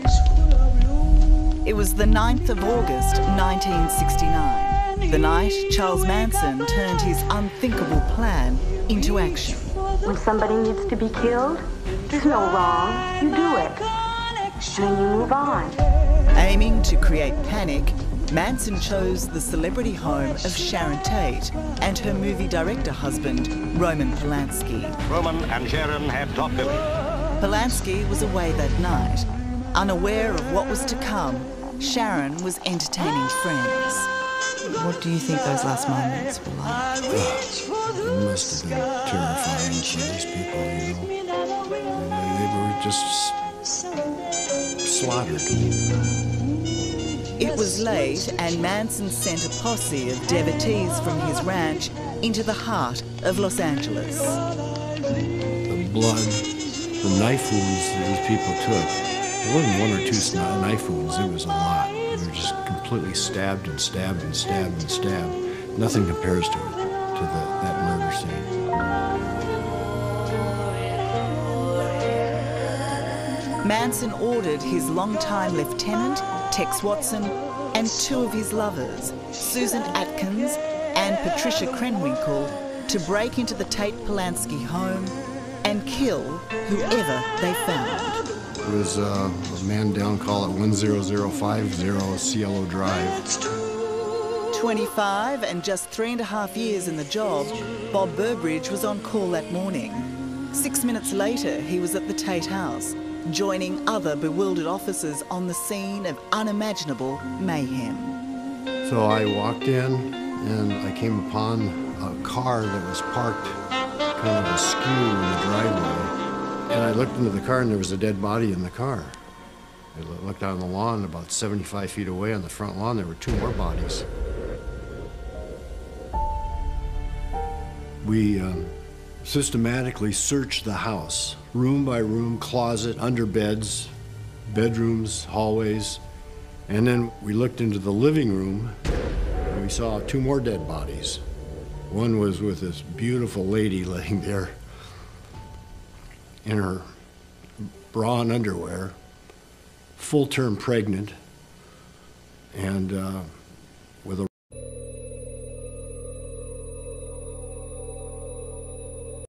It was the ninth of August, nineteen sixty-nine, the night Charles Manson turned his unthinkable plan into action.
When somebody needs to be killed, there's no wrong. You do it. And then you move on.
Aiming to create panic, Manson chose the celebrity home of Sharon Tate and her movie director husband, Roman Polanski.
Roman and Sharon had talked to me.
Polanski was away that night. Unaware of what was to come, Sharon was entertaining friends. What do you think those last moments were like?
Oh, it must have been terrifying for these people, you know. They were just slaughtered.
It was late, and Manson sent a posse of devotees from his ranch into the heart of Los Angeles.
The blood, the knife wounds that these people took, it wasn't one or two knife wounds, it was a lot. They were just completely stabbed and stabbed and stabbed and stabbed. Nothing compares to it, to the, that murder scene.
Manson ordered his longtime lieutenant, Tex Watson, and two of his lovers, Susan Atkins and Patricia Krenwinkel, to break into the Tate Polanski home and kill whoever they found.
It was uh, a man down, call it one zero zero five zero Cielo Drive.
twenty-five and just three and a half years in the job, Bob Burbridge was on call that morning. Six minutes later, he was at the Tate house, joining other bewildered officers on the scene of unimaginable mayhem.
So I walked in and I came upon a car that was parked kind of askew in the driveway. And I looked into the car and there was a dead body in the car. I looked out on the lawn, about seventy-five feet away on the front lawn, there were two more bodies. We um, systematically searched the house, room by room, closet, under beds, bedrooms, hallways. And then we looked into the living room and we saw two more dead bodies. One was with this beautiful lady laying there in her bra and underwear, full-term pregnant, and uh, with a